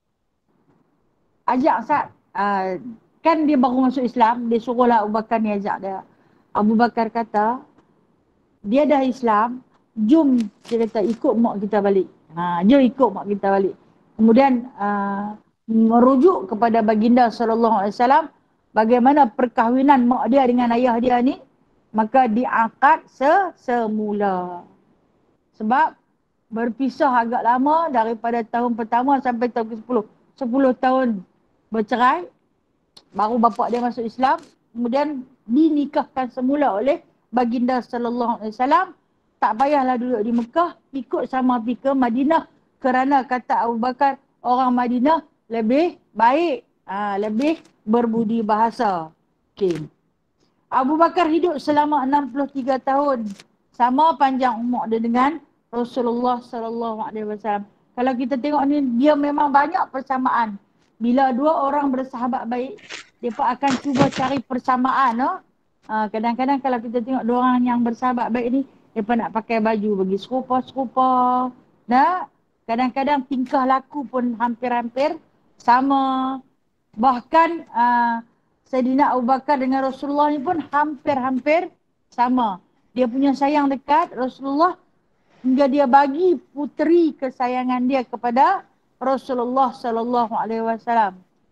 Ajak Sa'ad. Uh, kan dia baru masuk Islam, dia suruhlah Abu Bakar ni ajak dia. Abu Bakar kata, dia dah Islam, jom, dia kata, ikut mak kita balik. Ha, jom ikut mak kita balik. Kemudian uh, merujuk kepada baginda sallallahu alaihi wasallam, bagaimana perkahwinan mak dia dengan ayah dia ni, maka diangkat sesemula. Sebab berpisah agak lama daripada tahun pertama sampai tahun ke sepuluh. sepuluh tahun bercerai, baru bapa dia masuk Islam, kemudian dinikahkan semula oleh baginda sallallahu alaihi wasallam. Tak payahlah duduk di Mekah, ikut sama pergi ke Madinah, kerana kata Abu Bakar, orang Madinah lebih baik, ha, lebih berbudi bahasa. Okay. Abu Bakar hidup selama enam puluh tiga tahun, sama panjang umur dia dengan Rasulullah sallallahu alaihi wasallam. Kalau kita tengok ni, dia memang banyak persamaan. Bila dua orang bersahabat baik, mereka akan cuba cari persamaan. No? Ha, kadang-kadang kalau kita tengok dua orang yang bersahabat baik ni, mereka nak pakai baju bagi serupa-serupa. Nah, kadang-kadang tingkah laku pun hampir-hampir sama. Bahkan uh, Sayyidina Abu Bakar dengan Rasulullah ni pun hampir-hampir sama. Dia punya sayang dekat Rasulullah hingga dia bagi puteri kesayangan dia kepada Rasulullah sallallahu alaihi wasallam.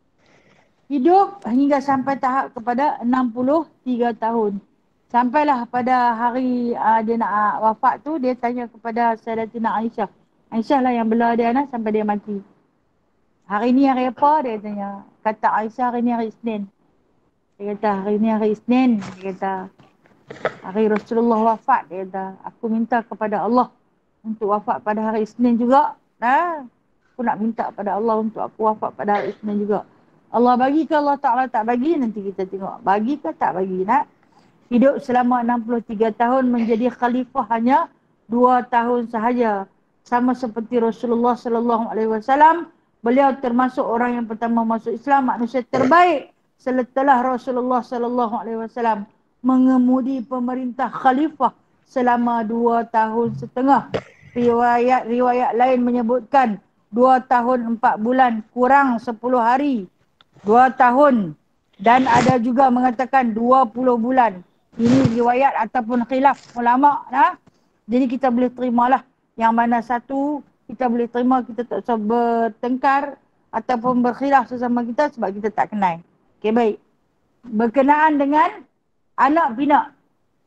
Hidup hingga sampai tahap kepada enam puluh tiga tahun. Sampailah pada hari uh, dia nak uh, wafat tu, dia tanya kepada Sayyidatina Aisyah. Aisyah lah yang bela dia nak sampai dia mati. Hari ni hari apa? Dia tanya. Kata Aisyah, hari ni hari Isnin. Dia kata, hari ni hari Isnin. Dia kata, hari Rasulullah wafat. Dia kata, aku minta kepada Allah untuk wafat pada hari Isnin juga. Nah, aku nak minta pada Allah untuk aku wafat pada hari Isnin juga. Allah bagi ke Allah Ta'ala tak bagi, nanti kita tengok. Bagi ke tak bagi, nak? Hidup selama enam puluh tiga tahun, menjadi khalifah hanya dua tahun sahaja. Sama seperti Rasulullah sallallahu alaihi wasallam, beliau termasuk orang yang pertama masuk Islam, manusia terbaik setelah Rasulullah sallallahu alaihi wasallam mengemudi pemerintah khalifah selama dua tahun setengah. Riwayat-riwayat lain menyebutkan dua tahun empat bulan kurang sepuluh hari. Dua tahun. Dan ada juga mengatakan dua puluh bulan. Ini riwayat ataupun khilaf ulama. Nah? Jadi kita boleh terimalah yang mana satu kita boleh terima, kita tak usah bertengkar ataupun berkhilaf sesama kita sebab kita tak kenal. Okey, baik. Berkenaan dengan anak pinak.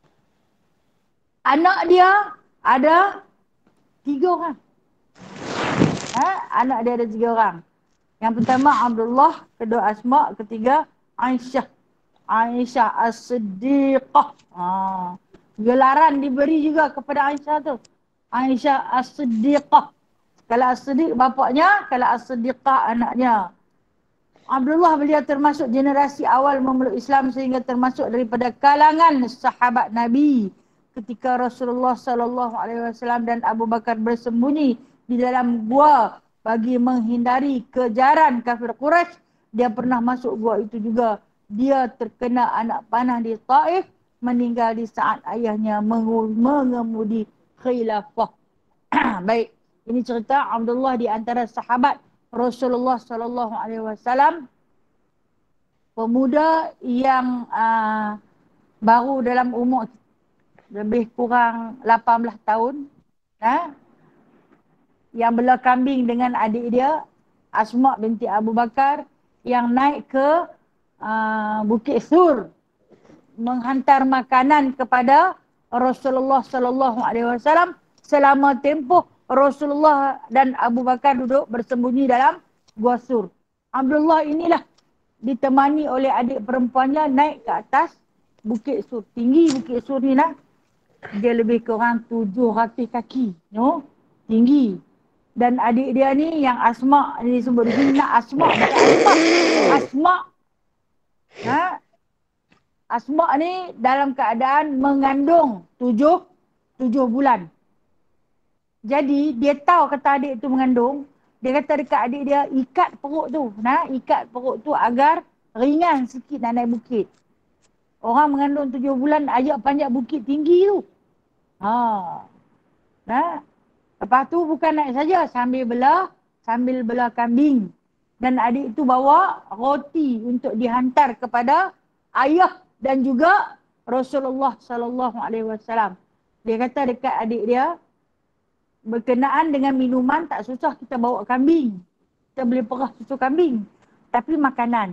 Anak dia ada tiga orang. Ha? Anak dia ada tiga orang. Yang pertama Abdullah, kedua Asma, ketiga Aisyah. Aisyah As-Siddiqah. Ha. Gelaran diberi juga kepada Aisyah tu. Aisyah As-Siddiqah. Kalau As-Siddiq bapaknya, kalau As-Siddiqah anaknya. Abdullah beliau termasuk generasi awal memeluk Islam sehingga termasuk daripada kalangan sahabat Nabi. Ketika Rasulullah sallallahu alaihi wasallam dan Abu Bakar bersembunyi di dalam gua bagi menghindari kejaran kafir Quraisy, dia pernah masuk gua itu juga. Dia terkena anak panah di Taif, meninggal di saat ayahnya mengemudi khilafah. Baik, ini cerita Abdullah di antara sahabat Rasulullah sallallahu alaihi wasallam, pemuda yang uh, baru dalam umur lebih kurang lapan belas tahun, ha? Yang bela kambing dengan adik dia Asma binti Abu Bakar, yang naik ke uh, Bukit Sur menghantar makanan kepada Rasulullah sallallahu alaihi wasallam selama tempoh Rasulullah dan Abu Bakar duduk bersembunyi dalam Gua Sur. Abdullah inilah ditemani oleh adik perempuannya naik ke atas Bukit Sur. Tinggi Bukit Sur ni nak. Dia lebih kurang tujuh ratus kaki. No? Tinggi. Dan adik dia ni yang Asma, ni disebut di sini nak Asma. Bukan Asma. Asma. Ha? Asma ni dalam keadaan mengandung tujuh, tujuh bulan. Jadi dia tahu kata adik tu mengandung. Dia kata dekat adik dia, ikat perut tu. Nah, ikat perut tu agar ringan sikit nak naik bukit. Orang mengandung tujuh bulan ajak panjat bukit tinggi tu. Ha. Nah. Lepas tu bukan naik saja, sambil bela, sambil bela kambing. Dan adik tu bawa roti untuk dihantar kepada ayah dan juga Rasulullah sallallahu alaihi wasallam. Dia kata dekat adik dia, berkenaan dengan minuman tak susah kita bawa kambing. Kita boleh perah susu kambing. Tapi makanan.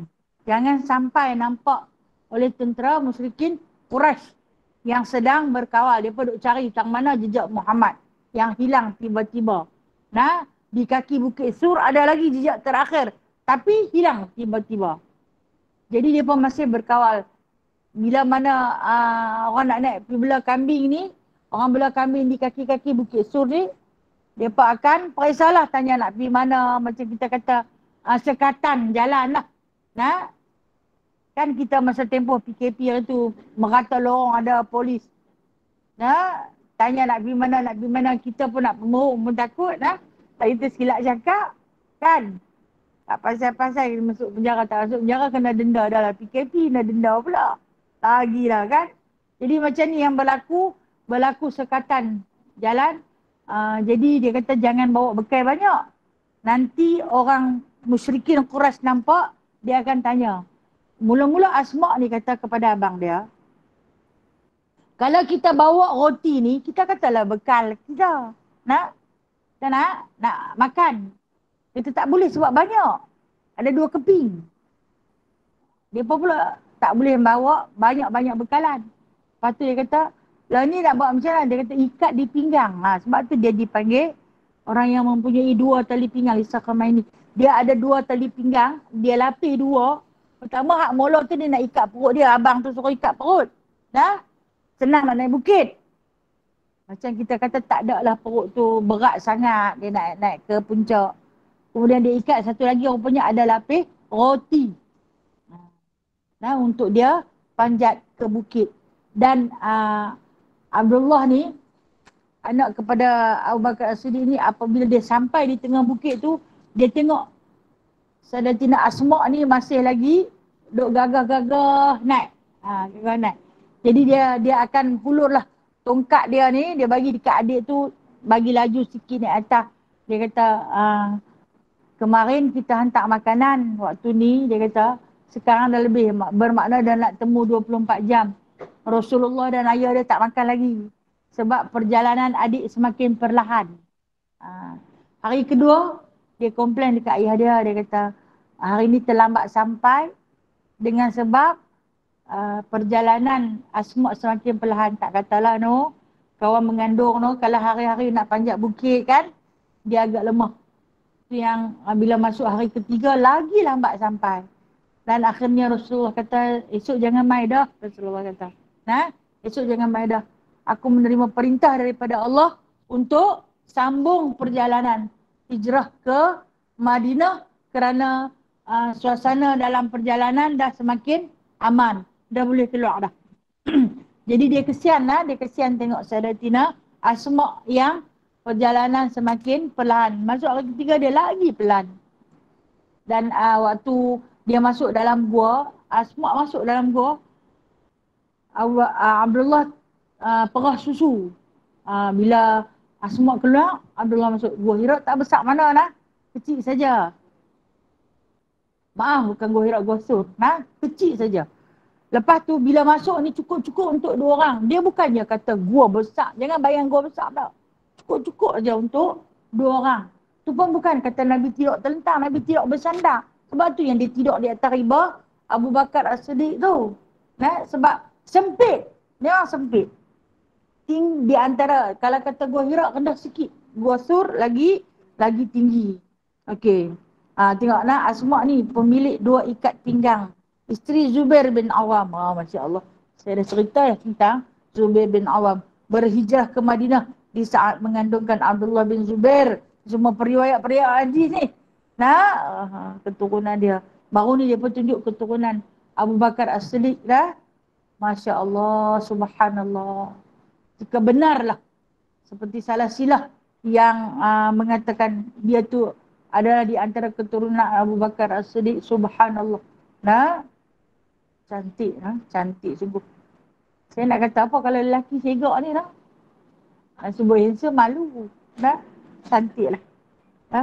Jangan sampai nampak oleh tentera musyrikin Quraisy yang sedang berkawal. Dia duk cari tang mana jejak Muhammad yang hilang tiba-tiba. Nah, di kaki Bukit Sur ada lagi jejak terakhir. Tapi hilang tiba-tiba. Jadi dia pun masih berkawal. Bila mana uh, orang nak naik pergi belah kambing ni, orang belah kambing di kaki-kaki Bukit Sur ni, mereka akan perisalah tanya nak pergi mana, macam kita kata uh, sekatan jalan lah. Nah, kan kita masa tempoh P K P hari tu merata lorong ada polis. Nah, tanya nak pergi mana, nak pergi mana, kita pun nak pemerung pun takut. Nah, tak kita silap cakap, kan? Tak pasal-pasal kita masuk penjara, tak masuk penjara kena denda dah lah. P K P kena denda pula. Lagilah kan. Jadi macam ni yang berlaku, berlaku sekatan jalan. Uh, jadi dia kata jangan bawa bekal banyak. Nanti orang musyrikin Quraisy nampak, dia akan tanya. Mula-mula Asma' ni kata kepada abang dia, kalau kita bawa roti ni, kita katalah bekal kita. Nak? Kita nak? Nak makan. Kita tak boleh sebab banyak. Ada dua keping. Dia pun pula tak boleh bawa banyak-banyak bekalan. Lepas tu dia kata, lah ni nak buat macam mana? Dia kata ikat di pinggang. Ha, sebab tu dia dipanggil orang yang mempunyai dua tali pinggang. Isa Khamaini. Dia ada dua tali pinggang. Dia lapis dua. Pertama hak mula tu dia nak ikat perut dia. Abang tu suruh ikat perut. Dah? Senang nak naik bukit. Macam kita kata tak ada lah perut tu berat sangat. Dia nak naik ke puncak. Kemudian dia ikat satu lagi rupanya ada lapis roti. Nah, untuk dia panjat ke bukit. Dan uh, Abdullah ni, anak kepada Abu Bakar As-Siddiq ni, apabila dia sampai di tengah bukit tu, dia tengok Sayyidatina Asma' ni masih lagi duk gagah-gagah naik. Ha, gagah naik. Jadi dia dia akan hulurlah tongkat dia ni, dia bagi dekat adik tu, bagi laju sikit naik atas. Dia kata, uh, kemarin kita hantar makanan waktu ni, dia kata, sekarang dah lebih, bermakna dah nak temu dua puluh empat jam. Rasulullah dan ayah dia tak makan lagi. Sebab perjalanan adik semakin perlahan. Ha. Hari kedua, dia komplain dekat ayah dia, dia kata, hari ni terlambat sampai dengan sebab uh, perjalanan Asma' semakin perlahan. Tak katalah no, kawan mengandung no, kalau hari-hari nak panjat bukit kan, dia agak lemah. Itu yang uh, bila masuk hari ketiga, lagi lambat sampai. Dan akhirnya Rasulullah kata, esok jangan mai dah. Rasulullah kata, nah, esok jangan mai dah. Aku menerima perintah daripada Allah untuk sambung perjalanan hijrah ke Madinah kerana uh, suasana dalam perjalanan dah semakin aman. Dah boleh keluar dah. Jadi dia kesian lah, dia kesian tengok Sayyidatina Asma' yang perjalanan semakin perlahan. Masuk hari ketiga dia lagi pelan. Dan uh, waktu dia masuk dalam gua, Asma' masuk dalam gua, uh, Abdullah uh, perah susu. Uh, bila Asma' keluar, Abdullah masuk gua Hira. Tak besar mana nah, kecil saja. Maaf, bukan gua Hira, gua Sur. Nah, kecil saja. Lepas tu bila masuk ni cukup-cukup untuk dua orang. Dia bukannya kata gua besar. Jangan bayang gua besar tak. Cukup-cukup aja untuk dua orang. Tu pun bukan kata Nabi tidak terlentang, Nabi tidak bersandar. Sebab tu yang dia tidak di atas riba Abu Bakar As-Siddiq tu. Nah, sebab sempit. Dia orang sempit. Ting di antara, kalau kata gua Hira rendah sikit. Gua Sur lagi lagi tinggi. Okey. Ah, tengok nah, Asma' ni pemilik dua ikat pinggang. Isteri Zubair bin Awam. Ah, Masya Allah. Saya ada cerita ya tentang Zubair bin Awam. Berhijrah ke Madinah di saat mengandungkan Abdullah bin Zubair. Semua periwayat-periwayat hadis ni. Nah, uh, keturunan dia. Baru ni dia pun tunjuk keturunan Abu Bakar As-Siddiq dah. Masya Allah, subhanallah. Jika benarlah seperti salah silah yang uh, mengatakan dia tu adalah di antara keturunan Abu Bakar As-Siddiq, subhanallah. Nah, cantik, nah, cantik sungguh. Saya nak kata apa kalau lelaki segak ni nah. Sebuah handsome malu. Nah, cantik lah. Nah.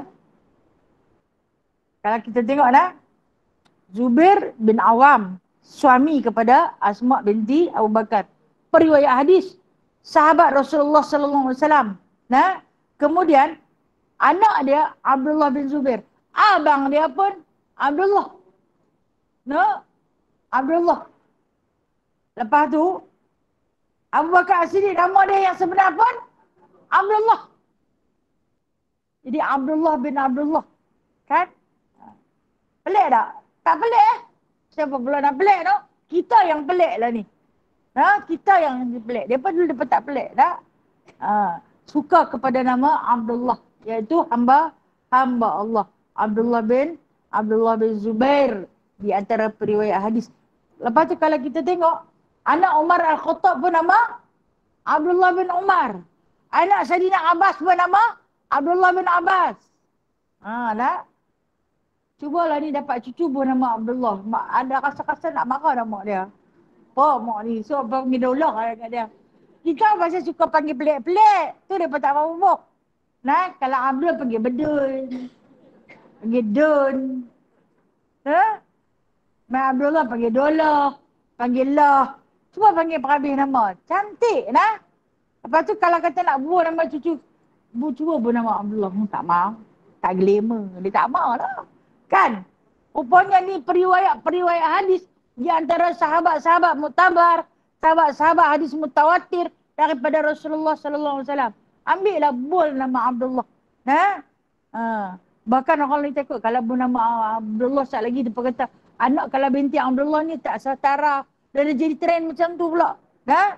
Kalau kita tengok nah, Zubair bin Awam, suami kepada Asma' binti Abu Bakar. Periwayat hadis, sahabat Rasulullah sallallahu alaihi wasallam. Nah, kemudian anak dia Abdullah bin Zubair. Abang dia pun Abdullah. No, Abdullah. Lepas tu, Abu Bakar As-Siddiq nama dia yang sebenar pun Abdullah. Jadi Abdullah bin Abdullah. Kan? Pelik tak? Tak pelik eh? Siapa pula nak pelik tu? Kita yang pelik lah ni. Ha? Kita yang pelik. Dia pun dulu dia pun tak pelik tak? Ha. Suka kepada nama Abdullah. Iaitu hamba hamba Allah. Abdullah bin Abdullah bin Zubair. Di antara periwayat hadis. Lepas tu kalau kita tengok. Anak Umar Al-Khattab pun nama Abdullah bin Umar. Anak Saidina Abbas pun nama Abdullah bin Abbas. Ha, tak? Cubalah ni dapat cucu pun nama Abdullah. Mak ada rasa-rasa nak marah dah mak dia. Oh, mak ni. So, panggil daulah lah kat dia. Kita pasal suka panggil pelik-pelik. Tu dia pun tak apa-apa. Nah, kalau Abdul panggil bedun. Panggil dun. Ha? Mak Abdullah panggil dolah. Panggil lah. Cuba panggil perhabis nama. Cantik nah. Lepas tu kalau kata nak buah nama cucu. Bu cuba buah nama Abdullah. Hmm, tak mahu. Tak glamour. Dia tak mahu lah. Kan? Rupanya ni periwayat-periwayat hadis. Di antara sahabat-sahabat mutabar. Sahabat-sahabat hadis mutawatir. Daripada Rasulullah sallallahu alaihi wasallam. Ambil lah buah nama Abdullah. Ha? Ha. Bahkan orang lain takut. Kalau buah nama Abdullah sekali lagi. Dia kata. Anak kalau binti Abdullah ni tak setara. Dia jadi trend macam tu pula. Ha?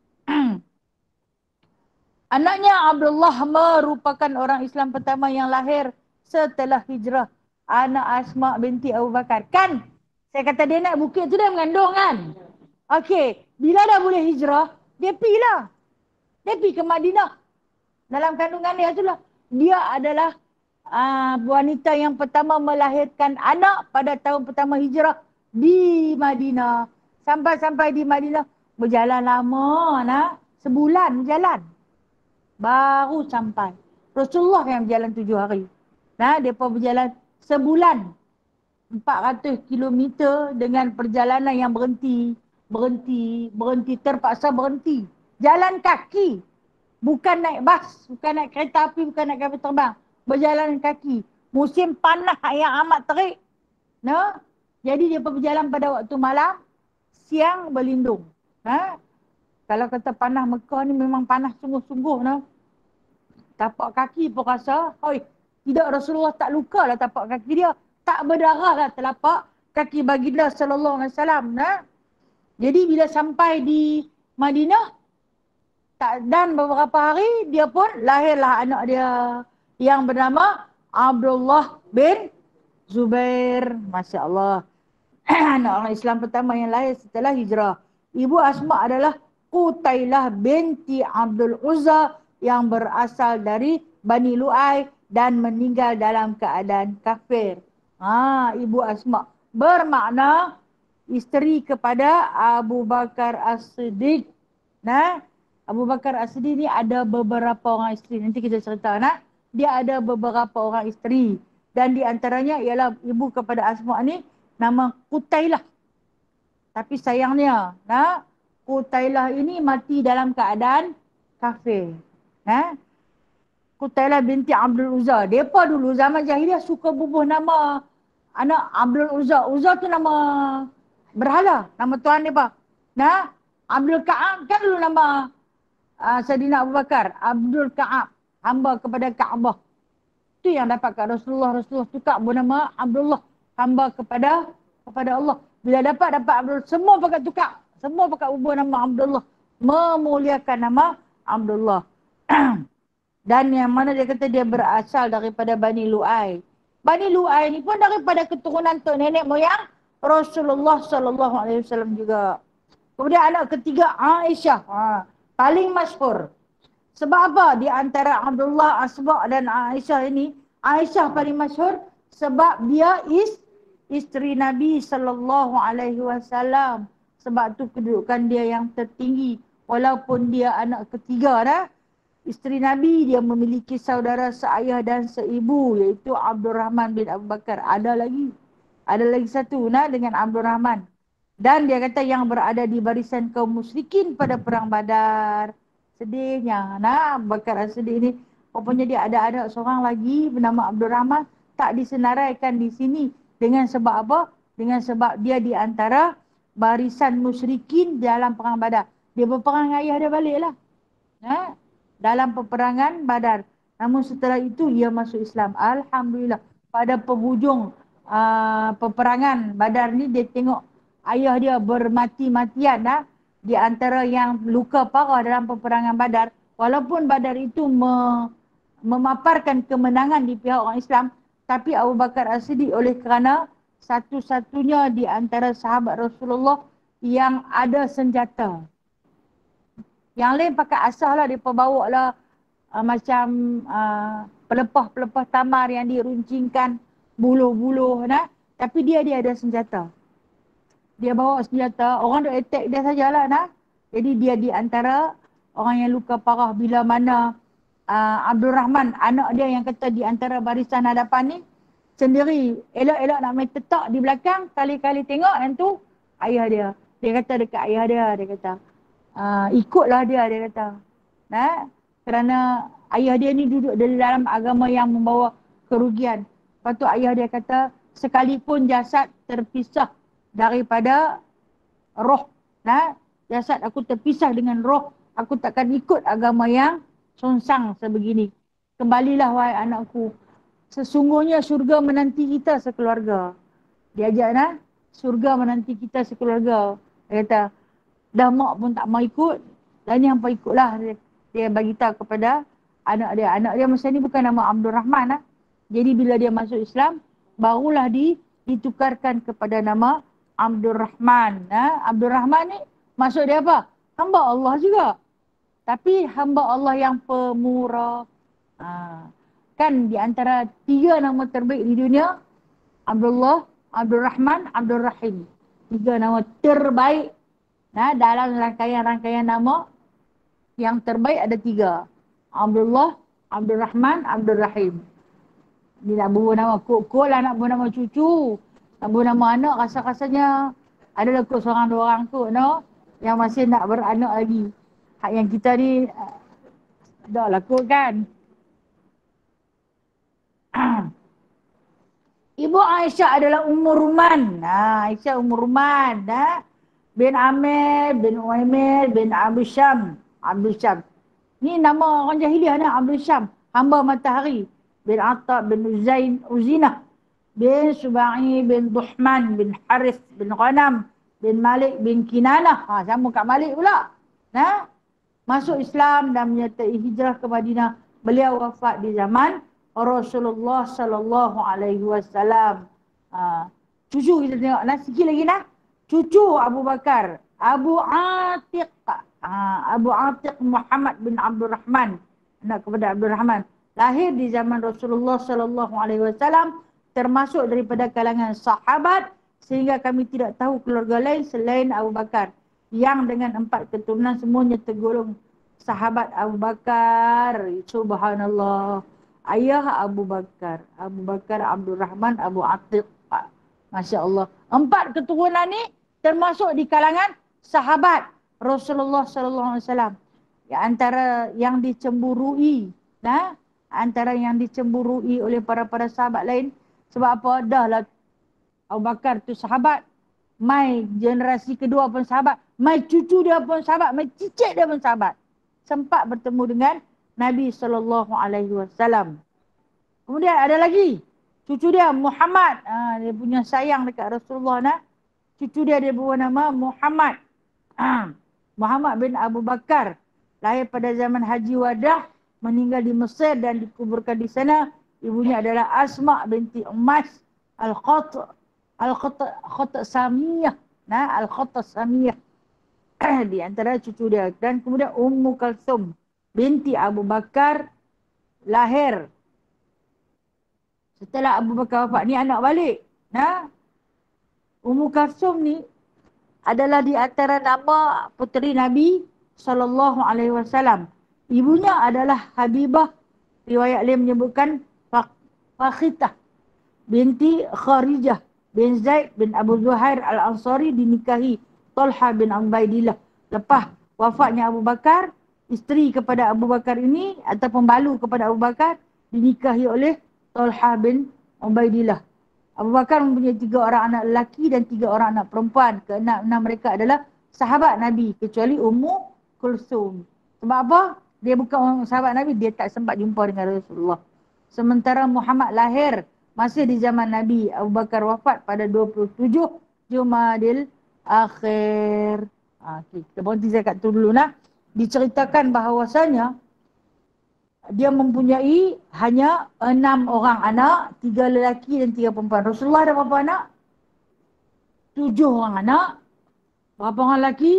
Anaknya Abdullah merupakan orang Islam pertama yang lahir setelah hijrah. Anak Asma binti Abu Bakar. Kan? Saya kata dia naik bukit tu dia mengandung kan? Okey. Bila dah boleh hijrah, dia pergi lah. Dia pergi ke Madinah. Dalam kandungan dia tu lah. Dia adalah uh, wanita yang pertama melahirkan anak pada tahun pertama hijrah di Madinah. Sampai-sampai di Madinah berjalan lama nak. Sebulan berjalan. Baru sampai. Rasulullah yang berjalan tujuh hari. Nah, dia pun berjalan sebulan. empat ratus kilometer dengan perjalanan yang berhenti. Berhenti. Berhenti. Terpaksa berhenti. Jalan kaki. Bukan naik bas. Bukan naik kereta api. Bukan naik kapal terbang. Berjalan kaki. Musim panas yang amat terik. Nah, jadi dia pun berjalan pada waktu malam. Siang berlindung. Ha? Kalau kata panas Mekah ni memang panas sungguh-sungguh. No? Tapak kaki pun rasa, hoi, tidak Rasulullah tak luka lah tapak kaki dia. Tak berdarah lah telapak kaki baginda sallallahu alaihi wasallam. Nah? Jadi bila sampai di Madinah, tak dan beberapa hari, dia pun lahirlah anak dia yang bernama Abdullah bin Zubair. Masya Allah. Anak orang Islam pertama yang lahir setelah hijrah. Ibu Asma adalah Qutailah binti Abdul Uzza yang berasal dari Bani Lu'ay dan meninggal dalam keadaan kafir. Ha, Ibu Asma bermakna isteri kepada Abu Bakar As-Siddiq. Nah, Abu Bakar As-Siddiq ni ada beberapa orang isteri. Nanti kita cerita nak. Dia ada beberapa orang isteri dan di antaranya ialah ibu kepada Asma ni nama Qutailah. Tapi sayangnya, nah, Qutailah ini mati dalam keadaan kafir. Nah, Qutailah binti Abdul Uzza. Depa dulu zaman jahiliah suka bubuh nama anak Abdul Uzza. Uzza tu nama berhala, nama tuan depa. Nah, Abdul Ka'ab kan dulu nama uh, Saidina Abu Bakar. Abdul Ka'ab, hamba kepada Kaabah. Tu yang dapat kat Rasulullah. Rasulullah tukar bernama Abdullah. Hamba kepada kepada Allah. Bila dapat, dapat Abdul. Semua pakai tukar. Semua pakai ubah nama Abdullah. Memuliakan nama Abdullah. Dan yang mana dia kata dia berasal daripada Bani Lu'ay. Bani Lu'ay ni pun daripada keturunan tok nenek moyang Rasulullah sallallahu alaihi wasallam juga. Kemudian anak ketiga Aisyah. Ha, paling masyhur. Sebab apa? Di antara Abdullah, Asma dan Aisyah ini, Aisyah paling masyhur sebab dia is isteri Nabi sallallahu alaihi wasallam. Sebab tu kedudukan dia yang tertinggi. Walaupun dia anak ketiga dah. Isteri Nabi, dia memiliki saudara seayah dan seibu, iaitu Abdul Rahman bin Abu Bakar. Ada lagi. Ada lagi satu nah dengan Abdul Rahman. Dan dia kata yang berada di barisan kaum musyrikin pada perang Badar. Sedihnya. Nah, Abu Bakar As-Siddiq ni, rupanya dia ada anak seorang lagi bernama Abdul Rahman. Tak disenaraikan di sini. Dengan sebab apa? dengan sebab dia di antara barisan musyrikin dalam perang Badar. Dia berperang dengan ayah dia balik lah. Ha? Dalam peperangan Badar. Namun setelah itu ia masuk Islam. Alhamdulillah. Pada penghujung uh, peperangan Badar ni dia tengok ayah dia bermati-matian dah. Di antara yang luka parah dalam peperangan Badar. Walaupun Badar itu me, memaparkan kemenangan di pihak orang Islam. Tapi Abu Bakar As-Siddiq oleh kerana satu-satunya di antara sahabat Rasulullah yang ada senjata. Yang lain pakai asah lah, dia bawa lah uh, macam uh, pelepah-pelepah tamar yang diruncingkan, buluh-buluh. Nah. Tapi dia dia ada senjata. Dia bawa senjata, orang duk attack dia sajalah. Nah. Jadi dia di antara orang yang luka parah bila mana uh, Abdul Rahman, anak dia yang kata di antara barisan hadapan ni, sendiri elok-elok nak main tetak di belakang, kali-kali tengok yang tu ayah dia. Dia kata dekat ayah dia, dia kata, uh, ikutlah dia, dia kata. Nah, kerana ayah dia ni duduk di dalam agama yang membawa kerugian. Lepas tu ayah dia kata, sekalipun jasad terpisah daripada roh. Nah, jasad aku terpisah dengan roh, aku takkan ikut agama yang songsang sebegini. Kembalilah wahai anakku. Sesungguhnya syurga menanti kita sekeluarga. Dia ajak nah, syurga menanti kita sekeluarga. Dia kata, dah mak pun tak mau ikut, dan yang pun ikutlah. Dia, dia bagi tahu kepada anak dia. Anak dia masa ni bukan nama Abdul Rahman. Nah. Jadi bila dia masuk Islam, barulah di, ditukarkan kepada nama Abdul Rahman. Nah. Abdul Rahman ni maksud dia apa? Hamba Allah juga. Tapi hamba Allah yang pemurah. Ha. Kan di antara tiga nama terbaik di dunia, Abdullah, Abdul Rahman, Abdul Rahim. Tiga nama terbaik. Nah, dalam rangkaian-rangkaian nama yang terbaik ada tiga. Abdullah, Abdul Rahman, Abdul Rahim. Dia nak bawa nama kok-kok lah, nak bawa nama cucu. Nak bawa nama anak, rasa-rasanya adalah kot seorang dua orang kot, no? Yang masih nak beranak lagi. Hak yang kita ni, dah lah kot kan. Ibu Aisyah adalah Ummu Ruman. Ha, Aisyah Ummu Ruman. Ha? Bin Amir, bin Uwaimir, bin Abu Syam. Abu Syam. Ni nama orang jahiliah ni, Abu Syam. Hamba matahari. Bin Atta, bin Uzain, Uzinah. Bin Subai, bin Duhman, bin Harith, bin Ghanam. Bin Malik, bin Kinanah. Ha, sama Kak Malik pula. Ha? Masuk Islam dan menyertai hijrah ke Madinah. Beliau wafat di zaman Rasulullah sallallahu alaihi wasallam. Ha, cucu kita tengok nah sikit lagi nah. Cucu Abu Bakar, Abu Atiq. Ha, Abu Atiq Muhammad bin Abdul Rahman, anak kepada Abdul Rahman. Lahir di zaman Rasulullah sallallahu alaihi wasallam, termasuk daripada kalangan sahabat sehingga kami tidak tahu keluarga lain selain Abu Bakar. Yang dengan empat keturunan semuanya tergolong sahabat Abu Bakar. Subhanallah. Ayah Abu Bakar, Abu Bakar Abdul Rahman, Abu Atiq. Masya Allah. Empat keturunan ni termasuk di kalangan sahabat Rasulullah sallallahu alaihi wasallam. Ya, antara yang dicemburui, nah, antara yang dicemburui oleh para-para sahabat lain. Sebab apa? Dah lah Abu Bakar tu sahabat. Mai generasi kedua pun sahabat. Mai cucu dia pun sahabat. Mai cicit dia pun sahabat. Sempat bertemu dengan Nabi sallallahu alaihi wasallam. Kemudian ada lagi cucu dia Muhammad. Ha, dia punya sayang dekat Rasulullah nah. Cucu dia dia bawa nama Muhammad. Ha, Muhammad bin Abu Bakar. Lahir pada zaman Haji Wadah, meninggal di Mesir dan dikuburkan di sana. Ibunya adalah Asma binti Umas Al-Qat Al-Khatamiyah. Nah, Al-Khatamiyah. Di antara cucu dia. Dan kemudian Ummu Kalsum binti Abu Bakar lahir setelah Abu Bakar wafat. Ni anak balik. Nah, Ummu Kalsum ni adalah di antara nama puteri Nabi sallallahu alaihi wasallam. Ibunya adalah Habibah. Riwayat lain menyebutkan Fakhitah binti Kharijah bin Zaid bin Abu Zuhair Al-Ansari dinikahi Talha bin Ubaidillah. Lepas wafatnya Abu Bakar, isteri kepada Abu Bakar ini atau pembalu kepada Abu Bakar dinikahi oleh Talha bin Ubaidillah. Abu Bakar mempunyai tiga orang anak lelaki dan tiga orang anak perempuan. Keenam-enam mereka adalah sahabat Nabi. Kecuali Ummu Kulsum. Sebab apa? Dia bukan sahabat Nabi. Dia tak sempat jumpa dengan Rasulullah. Sementara Muhammad lahir masih di zaman Nabi. Abu Bakar wafat pada dua puluh tujuh Jumadil Akhir. Ha, okay. Kita berhenti saya kat tu dulu nah. Diceritakan bahawasanya dia mempunyai hanya enam orang anak, tiga lelaki dan tiga perempuan. Rasulullah ada berapa anak? Tujuh orang anak. Berapa orang lelaki?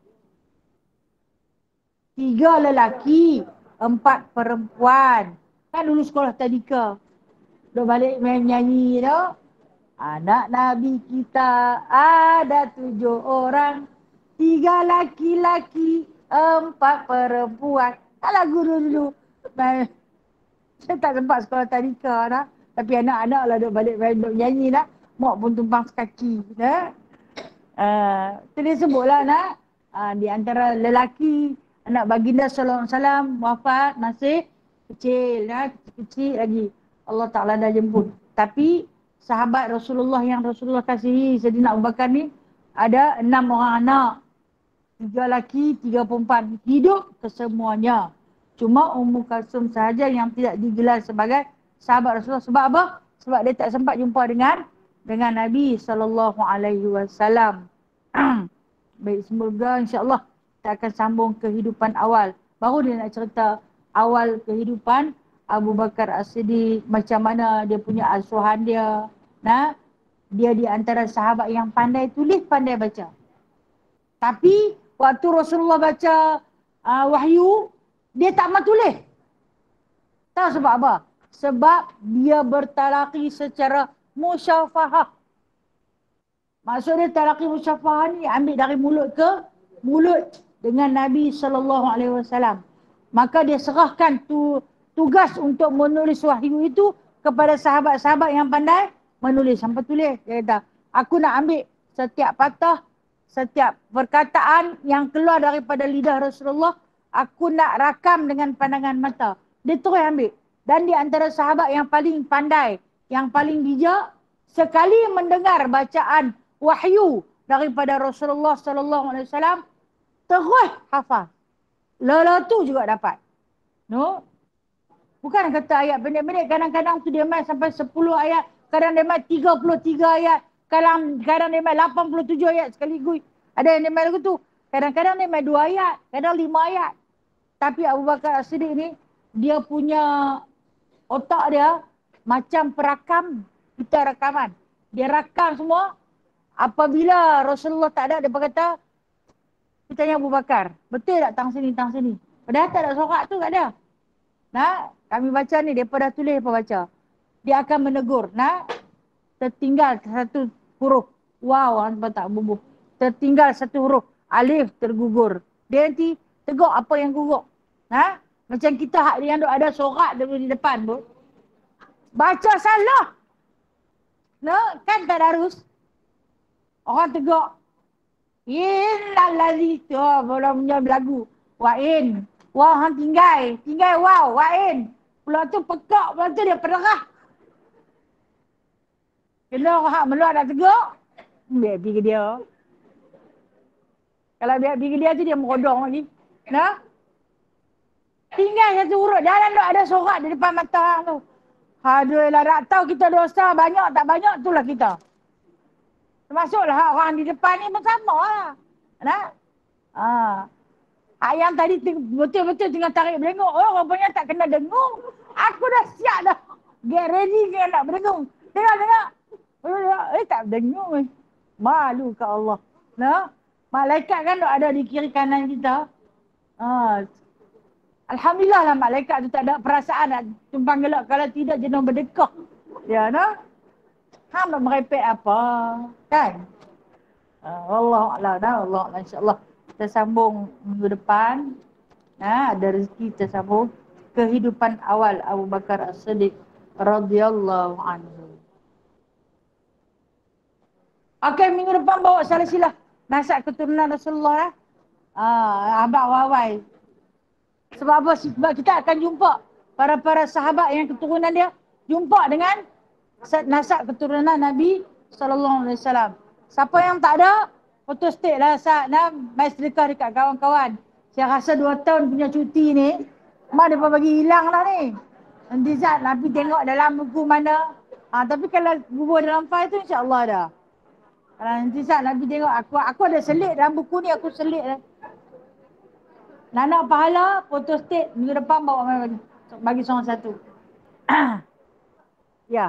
Tiga lelaki, empat perempuan. Kan dulu sekolah tadika. Dah balik main nyanyi tu. Anak Nabi kita ada tujuh orang. Tiga laki-laki, empat perempuan. Tak lagu dulu-dulu. Main. Saya tak sempat sekolah tadika dah. Tapi anak-anak lah duk balik main duk nyanyi dah. Mak pun tumpang sekaki. Dah. Uh, itu dia sebutlah nak. Uh, di antara lelaki, anak baginda sallallahu alaihi wasallam wafat masih kecil. Dah. Kecil lagi. Allah Ta'ala dah jemput. Tapi sahabat Rasulullah yang Rasulullah kasihi, Sayyidina Abu Bakar ni, ada enam orang anak. Tiga lelaki, tiga perempuan. Hidup kesemuanya. Cuma Ummu Kulsum sahaja yang tidak digelar sebagai sahabat Rasulullah. Sebab apa? Sebab dia tak sempat jumpa dengan dengan Nabi sallallahu alaihi wasallam. Baik, semoga insya-Allah kita akan sambung kehidupan awal. Baru dia nak cerita awal kehidupan Abu Bakar As-Siddiq, macam mana dia punya asuhan dia. Nah, dia di antara sahabat yang pandai tulis, pandai baca. Tapi waktu Rasulullah baca uh, wahyu, dia tak mahu tulis. Tahu sebab apa? Sebab dia bertalaqi secara musyafahah. Maksudnya talaqi musyafahah ni ambil dari mulut ke mulut dengan Nabi sallallahu alaihi wasallam. Maka dia serahkan tu, tugas untuk menulis wahyu itu kepada sahabat-sahabat yang pandai menulis. Sampai tulis. Dia kata, aku nak ambil setiap patah, setiap perkataan yang keluar daripada lidah Rasulullah, aku nak rakam dengan pandangan mata. Dia terus ambil. Dan di antara sahabat yang paling pandai, yang paling bijak, sekali mendengar bacaan wahyu daripada Rasulullah sallallahu alaihi wasallam, terus hafal. Lala tu juga dapat. No? Bukan kata ayat pendek-pendek, kadang-kadang tu dia main sampai sepuluh ayat, kadang dia main tiga puluh tiga ayat, kadang kadang dia main lapan puluh tujuh ayat sekaligus. Ada yang dia main lagu tu. Kadang-kadang dia main dua ayat, kadang lima ayat. Tapi Abu Bakar As-Siddiq ni, dia punya otak dia macam perakam, kita rakaman. Dia rakam semua. Apabila Rasulullah tak ada, dia berkata, kita tanya Abu Bakar, betul tak tang sini, tang sini? Padahal tak ada sorak tu, tak ada. Nah, kami baca ni, dia dah tulis apa baca. Dia akan menegur. Nah, tertinggal satu huruf. Wow, orang tak bubuh. Tertinggal satu huruf. Alif tergugur. Dia nanti tegur apa yang gugur. Nah, macam kita hak yang ada sorak di depan pun. Baca salah. Nah, kan tak harus. Orang tegur. Innalazi tu, orang punya lagu. Wa'in. Wah, hang tinggal. Tinggal wow, wa'in. Pulau tu pekak, pulau tu dia perah. Kena orang meluar dah tegur. Biar pergi dia. Kalau biar pergi dia tu dia merodong lagi. Nah. Tinggal satu huruf. Jangan tak ada sorak di depan mata hang tu. Aduh lah, tak tahu kita dosa banyak tak banyak, itulah kita. Termasuklah orang di depan ni pun sama lah. Nah. Ah. Ayam tadi betul-betul tengah tarik berdengung. Oh, rupanya tak kena dengung. Aku dah siap dah. Get ready ke nak berdengung. Tengok-tengok. Eh, tak berdengung. Eh. Malu ke Allah. Nah. Malaikat kan ada di kiri kanan kita. Ah. Alhamdulillah lah malaikat tu tak ada perasaan nak tumpang gelak. Kalau tidak jenuh berdekah. Ya, nah. Hang nak merepek apa? Kan? Uh, Wallahualam, dah. Wallahualam, insyaAllah. Kita sambung minggu depan. Nah, ada rezeki kita sambung. Kehidupan awal Abu Bakar As-Siddiq radhiyallahu anhu. Okey, minggu depan bawa silsilah nasab keturunan Rasulullah. Eh? Ah, abang wawai. Sebab apa? Sebab kita akan jumpa para-para sahabat yang keturunan dia. Jumpa dengan nasab keturunan Nabi sallallahu alaihi wasallam. Siapa yang tak ada, putus state lah Sat. Nah, main sedekah dekat kawan-kawan. Saya rasa dua tahun punya cuti ni, mak dia bagi hilang lah ni. Nanti Zat, Nabi tengok dalam buku mana. Ha, tapi kalau bubur dalam file tu insya-Allah ada. Kalau nanti Zat, Nabi tengok aku aku ada selit dalam buku ni, aku selit lah. Nak pahala, foto state minggu depan bawa main bagi. Bagi seorang satu. Ya.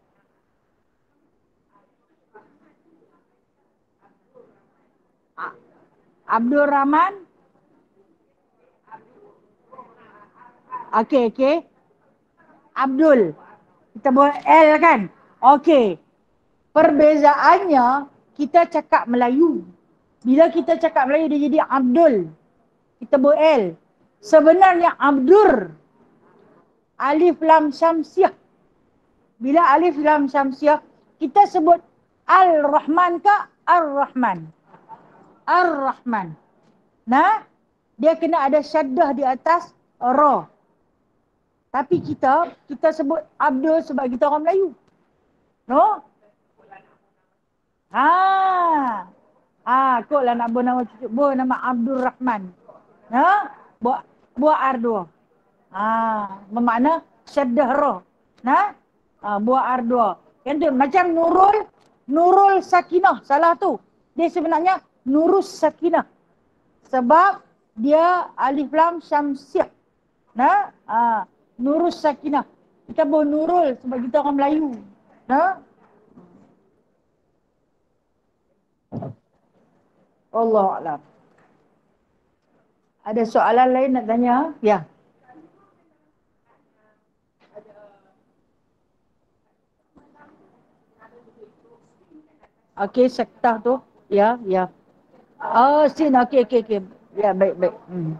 Abdul Rahman. Okey, okey. Abdul. Kita buat L kan? Okey. Perbezaannya, kita cakap Melayu. Bila kita cakap Melayu, dia jadi Abdul. Kita buat L. Sebenarnya Abdur. Alif Lam Syamsiah. Bila Alif Lam Syamsiah, kita sebut Al-Rahman ke Ar-Rahman? Ar-Rahman. Nah, dia kena ada syaddah di atas Ra. Tapi kita, kita sebut Abdul sebab kita orang Melayu. No? Ha. Ah, kok lah nak buat nama cucu. Buat nama Abdul Rahman. Ha? Buat, buat R dua. Ah, bermakna syaddah Ra. Nah? Ah, buat R dua. Yang tu macam Nurul, Nurul Sakinah. Salah tu. Dia sebenarnya Nurus Sakinah. Sebab dia Alif Lam Syamsiah. Nah? Ah, Nurus Sakinah. Kita buat Nurul sebab kita orang Melayu. Nah? Allah Alam. Ada soalan lain nak tanya? Ya. Okey, sektor tu. Ya, ya. Oh, sin. Okey, okey, okey. Ya, baik, baik. Hmm.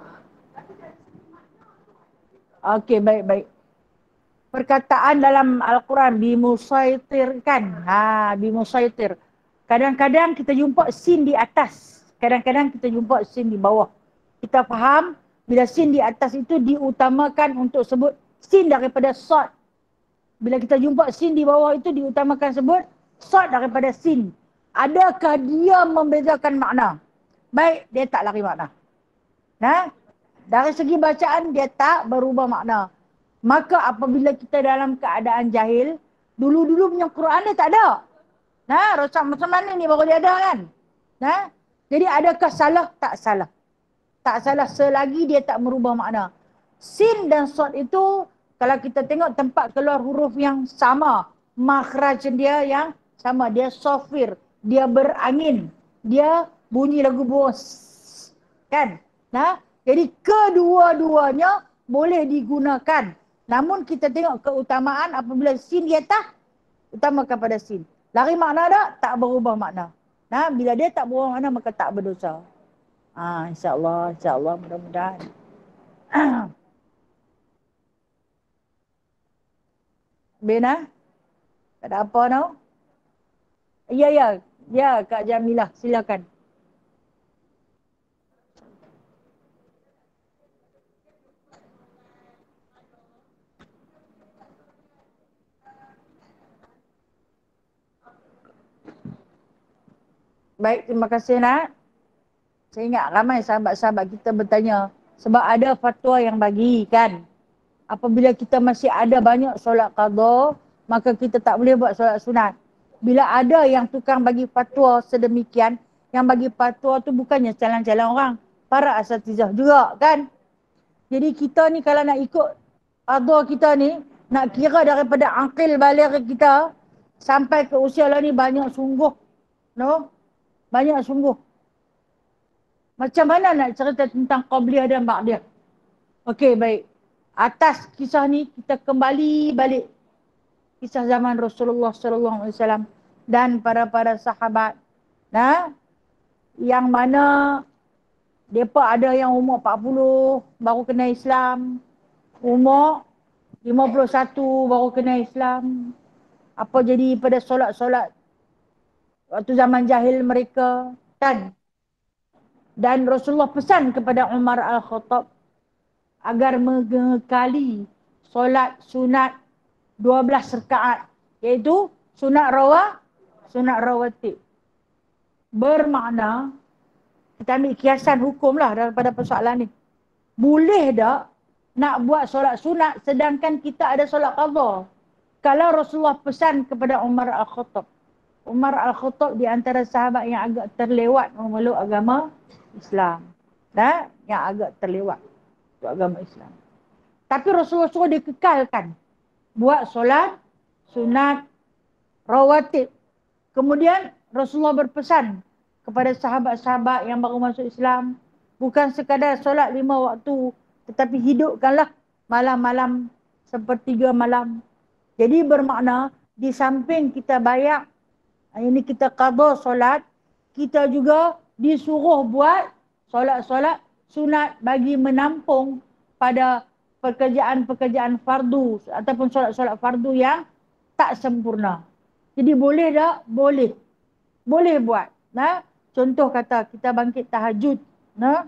Okey, baik, baik. Perkataan dalam Al-Quran, bimusaitir kan? Ha, bimusaitir. Kadang-kadang kita jumpa sin di atas. Kadang-kadang kita jumpa sin di bawah. Kita faham, bila sin di atas itu diutamakan untuk sebut sin daripada sod. Bila kita jumpa sin di bawah itu diutamakan sebut sod daripada sin. Adakah dia membezakan makna? Baik, dia tak lari makna. Nah, dari segi bacaan dia tak berubah makna. Maka apabila kita dalam keadaan jahil, dulu-dulu punya Quran dia tak ada. Nah, Rasul macam mana ni baru dia ada kan? Nah, jadi adakah salah? Tak salah. Tak salah selagi dia tak merubah makna. Sin dan sod itu kalau kita tengok tempat keluar huruf yang sama, makhraj dia yang sama, dia sofir, dia berangin, dia bunyi lagu bos. Kan? Nah, jadi kedua-duanya boleh digunakan. Namun kita tengok keutamaan apabila sin di atas, utamakan pada sin. Lari makna tak? Tak berubah makna. Nah, bila dia tak berubah makna maka tak berdosa. Ah, insya-Allah, insya-Allah mudah-mudahan. Bena? Tak ada apa tau? Ya, ya. Ya, Kak Jamilah, silakan. Baik, terima kasih nak. Saya ingat ramai sahabat-sahabat kita bertanya. Sebab ada fatwa yang bagi kan. Apabila kita masih ada banyak solat qadha, maka kita tak boleh buat solat sunat. Bila ada yang tukang bagi fatwa sedemikian, yang bagi fatwa tu bukannya calon-calon orang, para asatizah juga kan. Jadi kita ni kalau nak ikut qadha kita ni, nak kira daripada aqil baligh kita sampai ke usia lah ni banyak sungguh. No? Banyak sungguh. Macam mana nak cerita tentang qabliyah dan ba'diyah? Okey, baik. Atas kisah ni kita kembali balik kisah zaman Rasulullah sallallahu alaihi wasallam dan para-para sahabat. Nah, yang mana depa ada yang umur empat puluh baru kena Islam, umur lima puluh satu baru kena Islam. Apa jadi pada solat-solat waktu zaman jahil mereka kan? Dan Rasulullah pesan kepada Umar Al-Khattab agar mengekali solat sunat dua belas rakaat iaitu sunat rawah, sunat rawatib. Bermakna, kita ambil kiasan hukum lah daripada persoalan ni. Boleh tak nak buat solat sunat sedangkan kita ada solat qadha? Kalau Rasulullah pesan kepada Umar Al-Khattab. Umar Al-Khattab di antara sahabat yang agak terlewat memeluk agama Islam. Nah, yang agak terlewat untuk agama Islam. Tapi Rasulullah suruh dia kekalkan buat solat sunat rawatib. Kemudian Rasulullah berpesan kepada sahabat-sahabat yang baru masuk Islam, bukan sekadar solat lima waktu, tetapi hidupkanlah malam-malam sepertiga malam. Jadi bermakna di samping kita bayar, ini kita qadha solat, kita juga disuruh buat solat-solat sunat bagi menampung pada pekerjaan-pekerjaan fardu ataupun solat-solat fardu yang tak sempurna. Jadi boleh tak? Boleh. Boleh buat. Nah, contoh kata kita bangkit tahajud. Nah,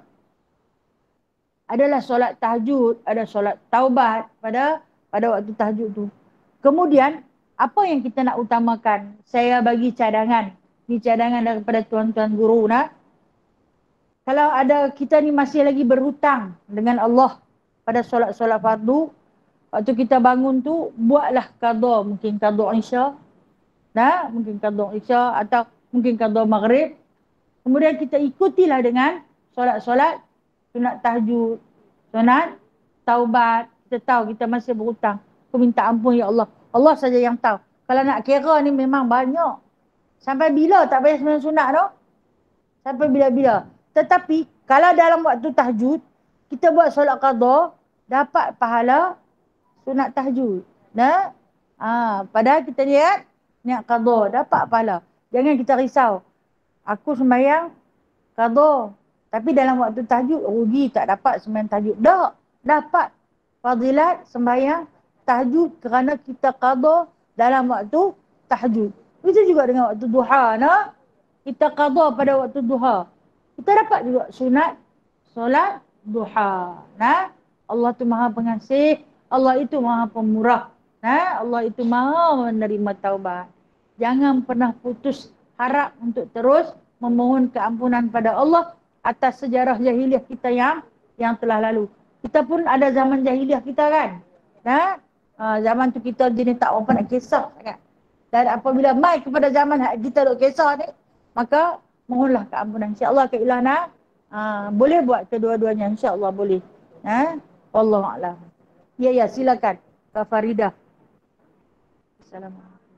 adalah solat tahajud, ada solat taubat pada pada waktu tahajud tu. Kemudian, apa yang kita nak utamakan? Saya bagi cadangan. Ini cadangan daripada tuan-tuan guru. Nah. Kalau ada kita ni masih lagi berhutang dengan Allah pada solat-solat fardu, waktu kita bangun tu, buatlah qadha. Mungkin qadha isya. Nah, mungkin qadha isya atau mungkin qadha maghrib. Kemudian kita ikutilah dengan solat-solat sunat tahajud, sunat taubat. Kita tahu kita masih berhutang. Aku minta ampun ya Allah. Allah saja yang tahu. Kalau nak kira ni memang banyak. Sampai bila tak payah sembahyang sunat tu? Sampai bila-bila. Tetapi kalau dalam waktu tahajud, kita buat solat qadha, dapat pahala sunat tahajud. Nah, ha, padahal kita lihat niat qadha, dapat pahala. Jangan kita risau. Aku sembahyang qadha, tapi dalam waktu tahajud rugi tak dapat sembahyang tahajud. Tak, dapat fadilat sembahyang tahajud kerana kita qadha dalam waktu tahajud. Itu juga dengan waktu duha, nah. Kita qadha pada waktu duha. Kita dapat juga sunat solat duha. Nah, Allah tu Maha Pengasih, Allah itu Maha Pemurah. Nah, Allah itu Maha menerima taubat. Jangan pernah putus harap untuk terus memohon keampunan pada Allah atas sejarah jahiliah kita yang yang telah lalu. Kita pun ada zaman jahiliah kita kan. Nah, ha, zaman tu kita jenis tak apa nak kisah kan. Dan apabila mai kepada zaman kita duk kisah ni, maka mohonlah keampunan. InsyaAllah Kak Ilhana uh, boleh buat kedua-duanya. InsyaAllah boleh. Ha? Wallahu'alam. Ya, ya, silakan. Kak Faridah. Assalamualaikum.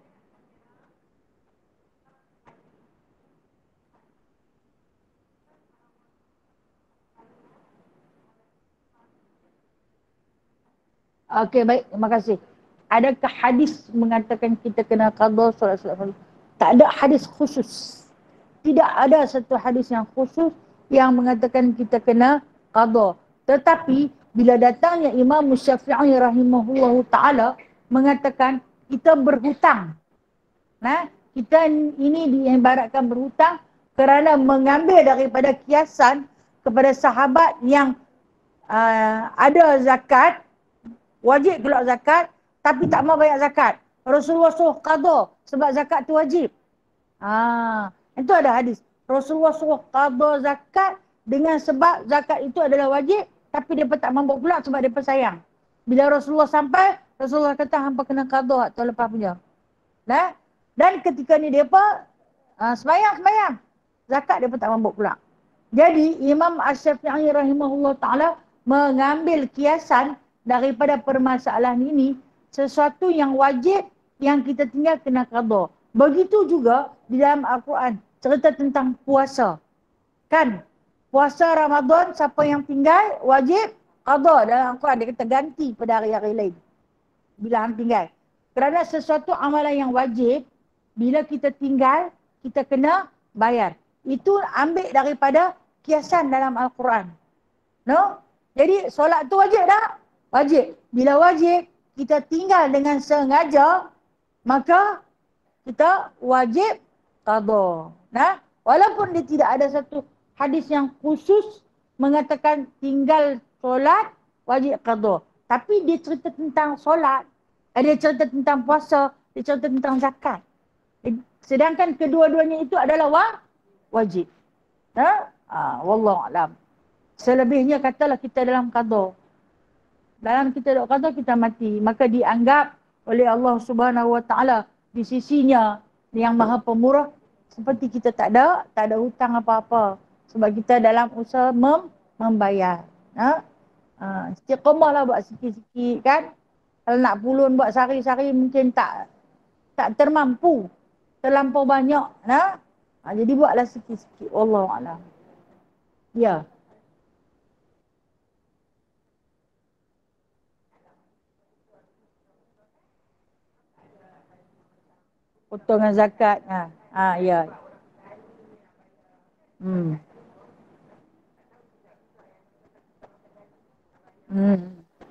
Okey, baik. Terima kasih. Adakah hadis mengatakan kita kena qadha solat-solat fardu? Tak ada hadis khusus. Tidak ada satu hadis yang khusus yang mengatakan kita kena qadha. Tetapi bila datangnya Imam Syafi'i rahimahullahu ta'ala mengatakan kita berhutang. Nah, kita ini diibaratkan berhutang kerana mengambil daripada kiasan kepada sahabat yang uh, ada zakat, wajib keluar zakat, tapi tak mau bayar zakat. Rasulullah suruh qadha sebab zakat tu wajib. Ah, itu ada hadis. Rasulullah suruh qadha zakat dengan sebab zakat itu adalah wajib, tapi dia tak mampu pula sebab dia sayang. Bila Rasulullah sampai, Rasulullah kata hampa kena qadha atau lepas punya. Nah, dan ketika ni dia apa? Uh, sembahyang, sembahyang. Zakat dia tak mampu pula. Jadi Imam Asy-Syafi'i rahimahullah ta'ala mengambil kiasan daripada permasalahan ini, sesuatu yang wajib yang kita tinggal kena qadha. Begitu juga di dalam Al-Quran cerita tentang puasa. Kan? Puasa Ramadan siapa yang tinggal wajib qadha dalam Al-Quran. Dia kata ganti pada hari-hari lain. Bila hang tinggal. Kerana sesuatu amalan yang wajib, bila kita tinggal, kita kena bayar. Itu ambil daripada kiasan dalam Al-Quran. No? Jadi solat tu wajib tak? Wajib. Bila wajib, kita tinggal dengan sengaja, maka kita wajib qadha. Nah, walaupun dia tidak ada satu hadis yang khusus mengatakan tinggal solat wajib qadha. Tapi dia cerita tentang solat, dia cerita tentang puasa, Dia cerita tentang zakat. Sedangkan kedua-duanya itu adalah wa, wajib. Ha? Ha, wallahu alam. Selebihnya katalah kita dalam qada. Dalam kita dalam qada kita mati, maka dianggap oleh Allah Subhanahu Wa Taala di sisinya yang Maha Pemurah seperti kita tak ada tak ada hutang apa-apa sebab kita dalam usaha mem, membayar. Ha? Ha, istiqamahlah buat sikit-sikit kan. Kalau nak pulun buat sehari-sehari mungkin tak tak termampu, terlampau banyak. Ha? Ha, jadi buatlah sikit-sikit. Wallahu a'lam. Ya. Potongan zakat. Ha, ha ya. Hmm. Hmm.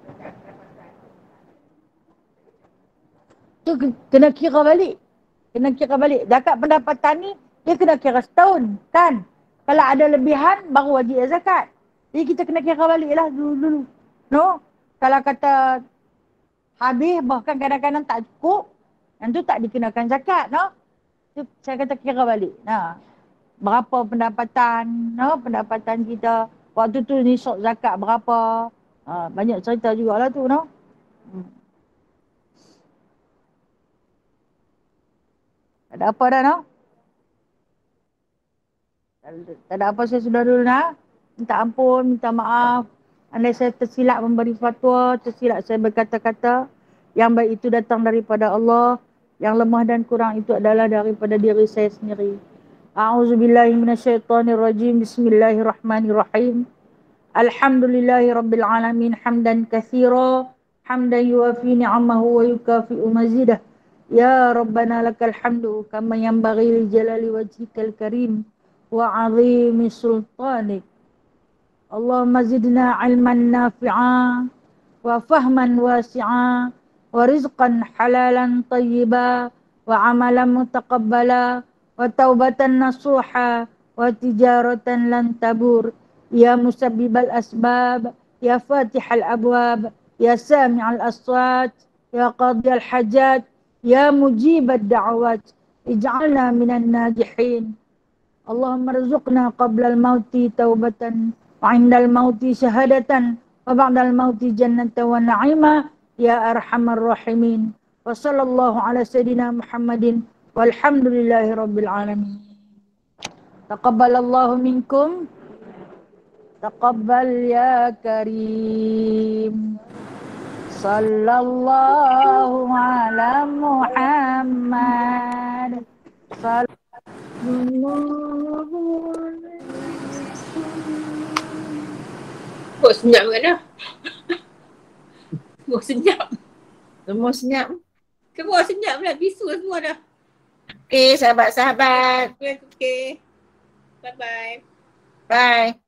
Tu kena kira balik. Kena kira balik. Zakat pendapatan ni dia kena kira setahun kan. Kalau ada lebihan baru wajib zakat. Jadi kita kena kira balik lah dulu-dulu. No? Kalau kata habis bahkan kadang-kadang tak cukup, yang tu tak dikenakan zakat, no? Tu saya kata kira balik. Nah, berapa pendapatan, no? Pendapatan kita. Waktu tu nisab zakat berapa. Ha, banyak cerita jugalah tu, no? Hmm. Tak ada apa dah, no? Tak ada apa, saya sudah dulu, nak. Minta ampun, minta maaf. Andai saya tersilap memberi fatwa, tersilap saya berkata-kata. Yang baik itu datang daripada Allah. Yang lemah dan kurang itu adalah daripada diri saya sendiri. A'udzubillahi minasyaitonirrajim. Bismillahirrahmanirrahim. Alhamdulillahi rabbil alamin. Hamdan kathira. Hamdan yuafi ni'amahu wa yukafi'u mazidah. Ya Rabbana lakal hamdu. Kama yanbaghi li jalali wajhikal karim. Wa azimi sultanik. Allahumma zidna ilman nafi'a wa fahman wasi'a wa rizqan halalan tayyiba wa amalan mutaqabbala wa taubatan nasuha wa tijaratan lan tabur. Ya musabbibal asbab, ya fatihal abwab, ya sami'al aswat, ya qadiyal hajat, ya mujibad da'awat, ij'alna minan najihin. Allahumma rizukna qabla al-mauti taubatan wa indal mauti syahadatan wa ba'dal mauti jannatan wa na'ima ya arhamar rahimin. Wa sallallahu ala sayyidina Muhammadin walhamdulillahi rabbil alamin. Taqabbalallahu minkum. Taqabbal ya karim. Sallallahu ala Muhammad. Sallallahu Kok senyap kan dah? Semua senyap. Semua senyap. Semua senyap lah. Bisu semua dah. Okey, sahabat-sahabat. Okay, okay. Bye-bye. Bye.